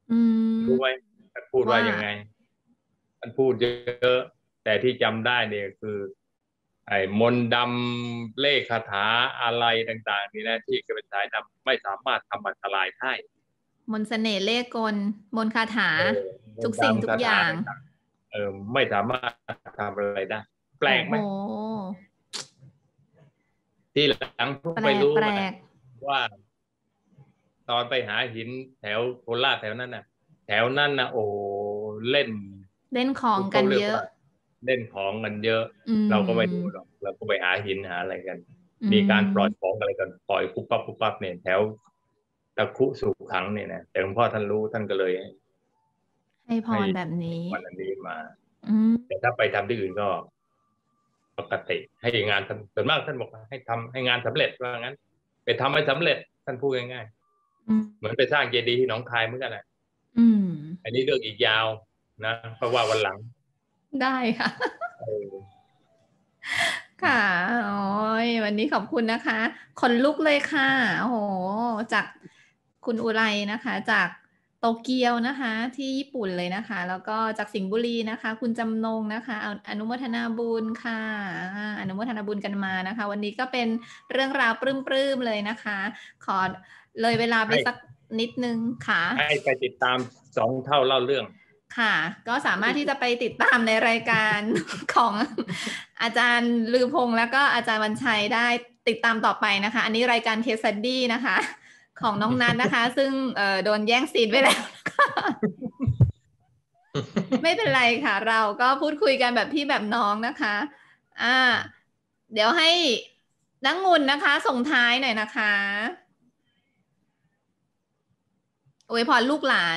อืมรู้ไหมท่านพูดว่าว่ายังไงท่านพูดเยอะแต่ที่จำได้เนี่ยคือ ไอ้มนต์ดำเลขคาถาอะไรต่างๆนี่นะที่เป็นสายดำไม่สามารถทำอันตรายได้มนต์เสน่ห์เลขกลมนต์คาถาเออทุกสิ่งทุกอย่างมนต์ดำคาถาต่างๆเออไม่สามารถทำอะไรได้ แปลกไหมโอ้โหทีหลังเพิ่งแปลไปกรู้แปลนะกว่า ตอนไปหาหินแถวโคราชแถวนั้นน่ะ แถวนั้นน่ะ โอ้เล่นเล่นของกัเขานเรียเยอะว่าเล่นของกันเยอะอืมเราก็ไม่ดูหรอกเราก็ไปหาหินหาอะไรกันอืมมีการปล่อยของอะไรกันปล่อยปุ๊บปั๊บปุ๊บปั๊บเนี่ยแถวตะคุสุขังเนี่ยนะแต่หลวงพ่อท่านรู้ท่านก็เลยให้พให้รแบบนี้วันอันนี้มาอืมแต่ถ้าไปทำที่อื่นก็ปกติให้งานทำส่วนมากท่านบอกให้ทำให้งานสำเร็จว่างั้น ไปทำให้สำเร็จท่านพูดง่ายอืมๆเหมือนไปสร้างเจดีย์ที่หนองคายเหมือนกันแหละอืมอันนี้เรื่องอีกยาวนะเพราะว่าวันหลังได้ค่ะเออค่ะโอ้ยวันนี้ขอบคุณนะคะขนลุกเลยค่ะโอ้โหจากคุณอุไรนะคะ จากโตเกียวนะคะ ที่ญี่ปุ่นเลยนะคะ แล้วก็จากสิงห์บุรีนะคะ คุณจำนงนะคะเอาอนุโมทนาบุญค่ะอ่าอนุโมทนาบุญกันมานะคะ วันนี้ก็เป็นเรื่องราวปลื้มๆเลยนะคะ ขอเลยเวลาไปสักนิดนึงค่ะให้ไปติดตามสองเท่าเล่าเรื่องค่ะ ก็สามารถที่จะไปติดตามในรายการ ของอาจารย์ลือพงษ์แล้วก็อาจารย์วันชัยได้ติดตามต่อไปนะคะ อันนี้รายการเคสสตัดดี้นะคะ ของน้องนัทนะคะ ซึ่งเอ่อโดนแย่งซีนไปแล้วนะคะ ไม่เป็นไรค่ะ เราก็พูดคุยกันแบบพี่แบบน้องนะคะอ่าเดี๋ยวให้นังงุนนะคะ ส่งท้ายหน่อยนะคะอวยพรลูกหลาน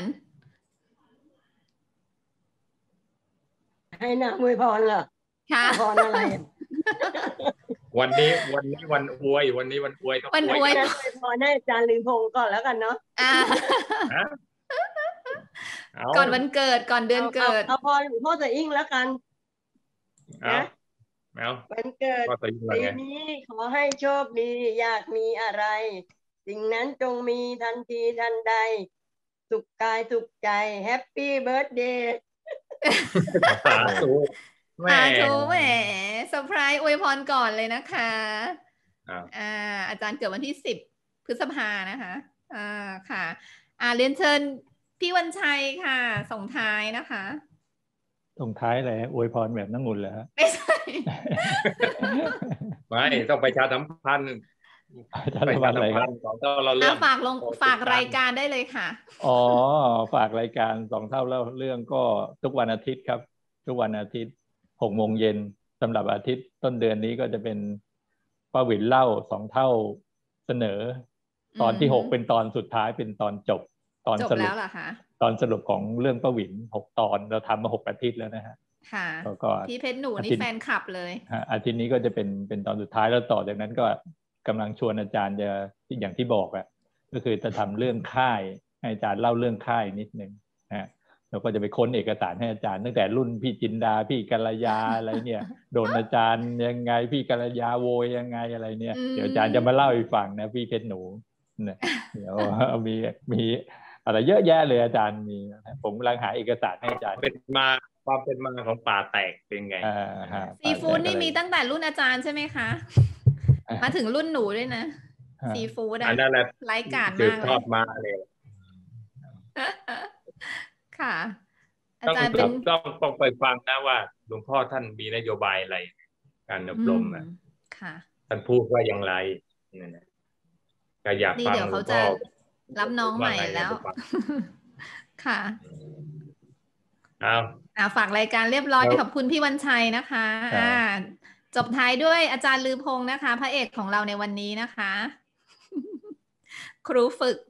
ให้นางอวยพรเหรอค่ะอวยพรอะไรอะวันนี้วันนี้วันอวย วันนี้วันอวยต้องวันอวยงั้นอวยพรให้อาจารย์ลืมพงษ์ก่อนแล้วกันเนาะอ่าฮะเอาก่อนวันเกิดก่อนเดือนเกิดเอาเอาพรหลวงพ่อสะอิ่งแล้วกันเอานะเอาวันเกิดก็ตีว่าปีไงนี้ขอให้โชคดี อยากมีอะไร สิ่งนั้นจงมีทันทีทันใด สุขกายสุขใจแฮปปี้เบิร์ธเดย์สาธุแม่สาธุแหมเซอร์ไพรส์อวยพรก่อนเลยนะคะอ้าวอ่า อาจารย์เกิดวันที่สิบพฤษภานะคะอ่าค่ะ อ่าเรียนเชิญพี่วันชัยค่ะ ส่งท้ายนะคะส่งท้ายอะไรฮะอวยพรแบบนั่งงุนเหรอฮะไม่ใช่ไม่ต้องไปชาสัมพันธ์ท่านไปวัชาน สัอะไรมคพัรับนธ์ของเราเราอ่าเรื่องฝากลงฝากรายการได้เลยค่ะอ๋อฝากรายการสองเท่าเล่าเรื่องก็ทุกวันอาทิตย์ครับ ทุกวันอาทิตย์หกโมงเย็นสำหรับอาทิตย์ต้นเดือนนี้ก็จะเป็นป้าหวินเล่าสองเท่าเสนอ ตอนที่อืมหกเป็นตอนสุดท้ายเป็นตอนจบ ตอนจบสรุแล้ปวเหรอคะตอนสรุปของเรื่องป้าหวินหกตอนเราทำมาหกอาทิตย์แล้วนะฮะค่ะแล้วก็พี่เพชรหนูอานี่ทิตย์แฟนคลับเลยฮะอาทิตย์นี้ก็จะเป็นเป็นตอนสุดท้ายแล้วต่อจากนั้นก็กำลังชวนอาจารย์จะอย่างที่บอกอะก็คือจะทำเรื่องค่ายให้อาจารย์เล่าเรื่องค่ายนิดนึงนะฮะแล้วก็จะไปค้นเอกสารให้อาจารย์ตั้งแต่รุ่นพี่จินดาพี่กัลยาอะไรเนี่ย โดนอาจารย์ยังไงพี่กัลยาโวยยังไงอะไรเนี่ยอืมเดี๋ยวอาจารย์จะมาเล่าให้ฟังนะพี่เพชรหนูเนี่ยเดี๋ยว มีมีอะไรเยอะแยะเลยอาจารย์มีนะผมกำลังหาเอกสารให้อาจารย์เป็นมาความเป็นมาของป่าแตกเป็นไงอ่าฮะซีฟู้ดนี่มีตั้งแต่รุ่นอาจารย์ใช่ไหมคะ มาถึงรุ่นหนูด้วยนะฮะซีฟู้ดอัอะนนั้นแหละไร้กาดสืบมากทเลอย ดมาเลยค่ะ อาต้องจารย์เป็นต้องต้องไปฟังนะว่าหลวงพ่อท่านมีนโยบายอะไร การอบรมอืนะมค่ะท่านพูดว่าอย่างไรเนี่ยนะก็อยากนี่ฟังเดี๋ยวหลวเขางจะพ่อรับน้องใหม่ว่าไงแล้วไปฟังค่ะเอาอ่าฝากรายการเรียบร้อยครับขอบคุณพี่วันชัยนะคะครับอ่า จบท้ายด้วยอาจารย์ลือพงษ์นะคะ พระเอกของเราในวันนี้นะคะ ครูฝึก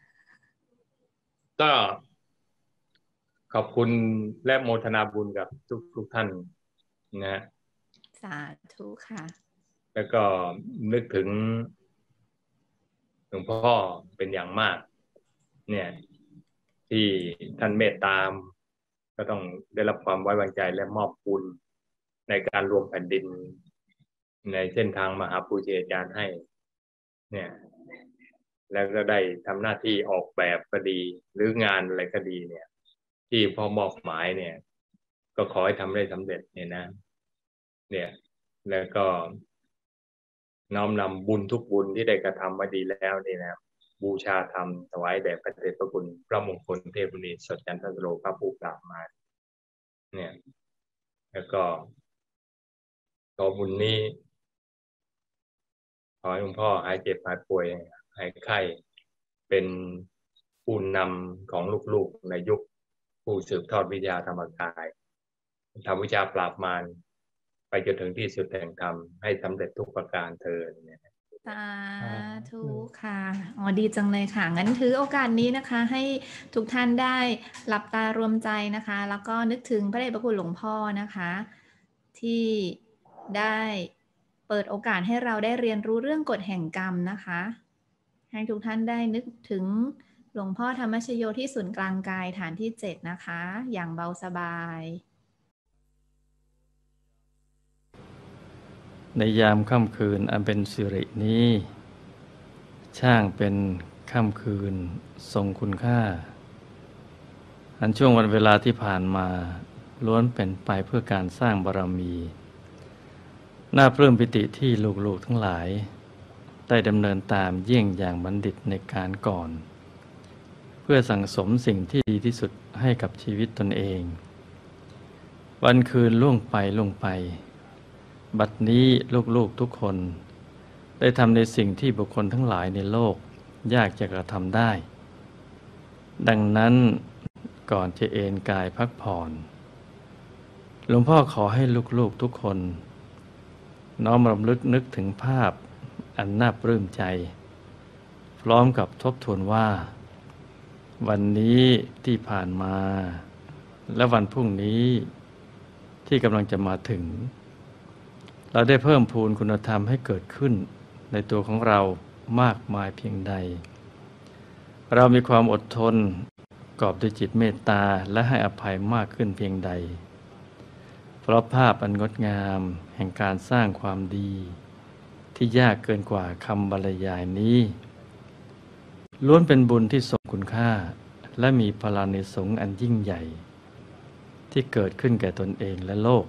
ก็ขอบคุณและโมทนาบุญกับทุกทุกท่านนะสาธุค่ะแล้วก็นึกถึงหลวงพ่อเป็นอย่างมาก เนี่ย ที่ท่านเมตตามก็ต้องได้รับความไว้วางใจและมอบบุญในการรวมแผ่นดิน ในเส้นทางมหาปูชนียาจารย์ให้ เนี่ยแล้วก็ได้ทำหน้าที่ออกแบบก็ดี หรืองานอะไรก็ดีเนี่ย ที่พ่อมอบหมายเนี่ย ก็ขอให้ทำได้สำเร็จเนี่ยนะ เนี่ย แล้วก็น้อมนำบุญทุกบุญที่ได้กระทำมาดีแล้วนี่นะบูชาธรรมถวายแด่พระเดชพระคุณพระมงคลเทพมุนีสดจันทสโรพระผู้ปราบมารเนี่ย แล้วก็ขอบุญนี้ขอให้หลวงพ่อหายเจ็บหายป่วยหายไข้เป็นผู้นำของลูกๆในยุคผู้สืบทอดวิทยาธรรมกายทำวิชาปราบมารไปจนถึงที่สุดแห่งธรรมให้สำเร็จทุกประการเถิดเนี่ยสาธุค่ะอ๋อดีจังเลยค่ะงั้นถือโอกาสนี้นะคะให้ทุกท่านได้หลับตารวมใจนะคะแล้วก็นึกถึงพระเดชพระคุณหลวงพ่อนะคะที่ได้เปิดโอกาสให้เราได้เรียนรู้เรื่องกฎแห่งกรรมนะคะให้ทุกท่านได้นึกถึงหลวงพ่อธรรมชโยที่ศูนย์กลางกายฐานที่เจ็ดนะคะอย่างเบาสบายในยามค่ำคืนอันเป็นสิรินี้ช่างเป็นค่ำคืนทรงคุณค่าอันช่วงวันเวลาที่ผ่านมาล้วนเป็นไปเพื่อการสร้างบารมีน่าปลื้มปิติที่ลูกๆทั้งหลายได้ดำเนินตามเยี่ยงอย่างบัณฑิตในการก่อนเพื่อสั่งสมสิ่งที่ดีที่สุดให้กับชีวิตตนเองวันคืนล่วงไปล่วงไปบัดนี้ลูกๆทุกคนได้ทำในสิ่งที่บุคคลทั้งหลายในโลกยากจะกระทำได้ดังนั้นก่อนจะเอนกายพักผ่อนหลวงพ่อขอให้ลูกๆทุกคนน้อมรำลึกนึกถึงภาพอันน่าปลื้มใจพร้อมกับทบทวนว่าวันนี้ที่ผ่านมาและวันพรุ่งนี้ที่กำลังจะมาถึงเราได้เพิ่มพูนคุณธรรมให้เกิดขึ้นในตัวของเรามากมายเพียงใดเรามีความอดทนกอบด้วยจิตเมตตาและให้อภัยมากขึ้นเพียงใดเพราะภาพอันงดงามแห่งการสร้างความดีที่ยากเกินกว่าคำบรรยายนี้ล้วนเป็นบุญที่ทรงคุณค่าและมีพลานิสงส์อันยิ่งใหญ่ที่เกิดขึ้นแก่ตนเองและโลก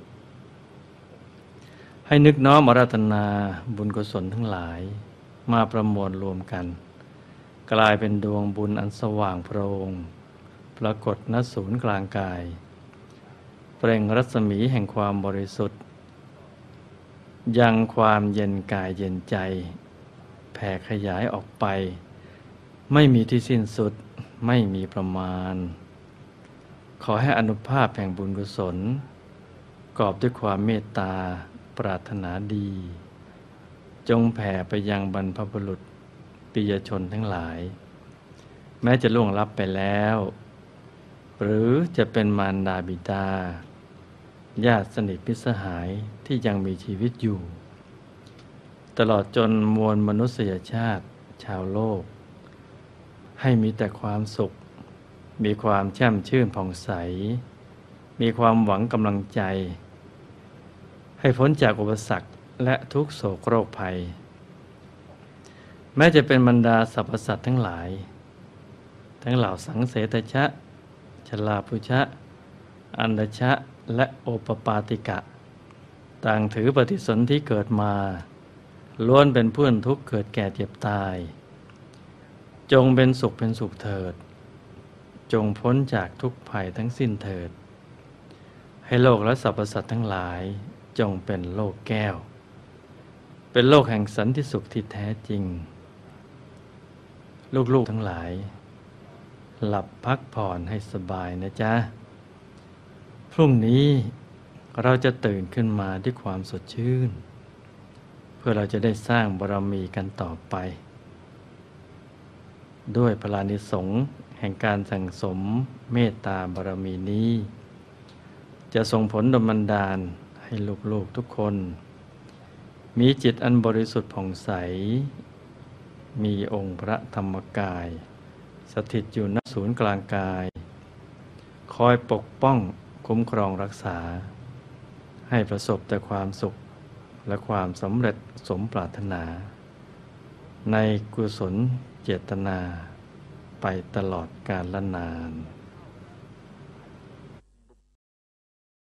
ให้นึกน้อมอาราธนาบุญกุศลทั้งหลายมาประมวลรวมกันกลายเป็นดวงบุญอันสว่างโพรงปรากฏณศูนย์กลางกายเปล่งรัศมีแห่งความบริสุทธิ์ยังความเย็นกายเย็นใจแผ่ขยายออกไปไม่มีที่สิ้นสุดไม่มีประมาณขอให้อานุภาพแห่งบุญกุศลกอบด้วยความเมตตาปรารถนาดีจงแผ่ไปยังบรรพบุรุษปิยชนทั้งหลายแม้จะล่วงลับไปแล้วหรือจะเป็นมารดาบิดาญาติสนิทมิตรสหายที่ยังมีชีวิตอยู่ตลอดจนมวลมนุษยชาติชาวโลกให้มีแต่ความสุขมีความแช่มชื่นผ่องใสมีความหวังกำลังใจให้พ้นจากอุปสรรคและทุกโศกโรคภัยแม้จะเป็นบรรดาสรรพสัตว์ทั้งหลายทั้งเหล่าสังเสตชะชลาภุชะอันดชะและโอปปาติกะต่างถือปฏิสนธิเกิดมาล้วนเป็นเพื่อนทุกข์เกิดแก่เจ็บตายจงเป็นสุขเป็นสุขเถิดจงพ้นจากทุกภัยทั้งสิ้นเถิดให้โลกและสรรพสัตว์ทั้งหลายจงเป็นโลกแก้วเป็นโลกแห่งสันติสุขที่แท้จริงลูกๆทั้งหลายหลับพักผ่อนให้สบายนะจ๊ะพรุ่งนี้เราจะตื่นขึ้นมาด้วยความสดชื่นเพื่อเราจะได้สร้างบารมีกันต่อไปด้วยพลานิสงส์แห่งการสั่งสมเมตตาบารมีนี้จะส่งผลดลบันดาลให้ลูกๆทุกคนมีจิตอันบริสุทธิ์ผ่องใสมีองค์พระธรรมกายสถิตอยู่ณศูนย์กลางกายคอยปกป้องคุ้มครองรักษาให้ประสบแต่ความสุขและความสำเร็จสมปรารถนาในกุศลเจตนาไปตลอดกาลละนาน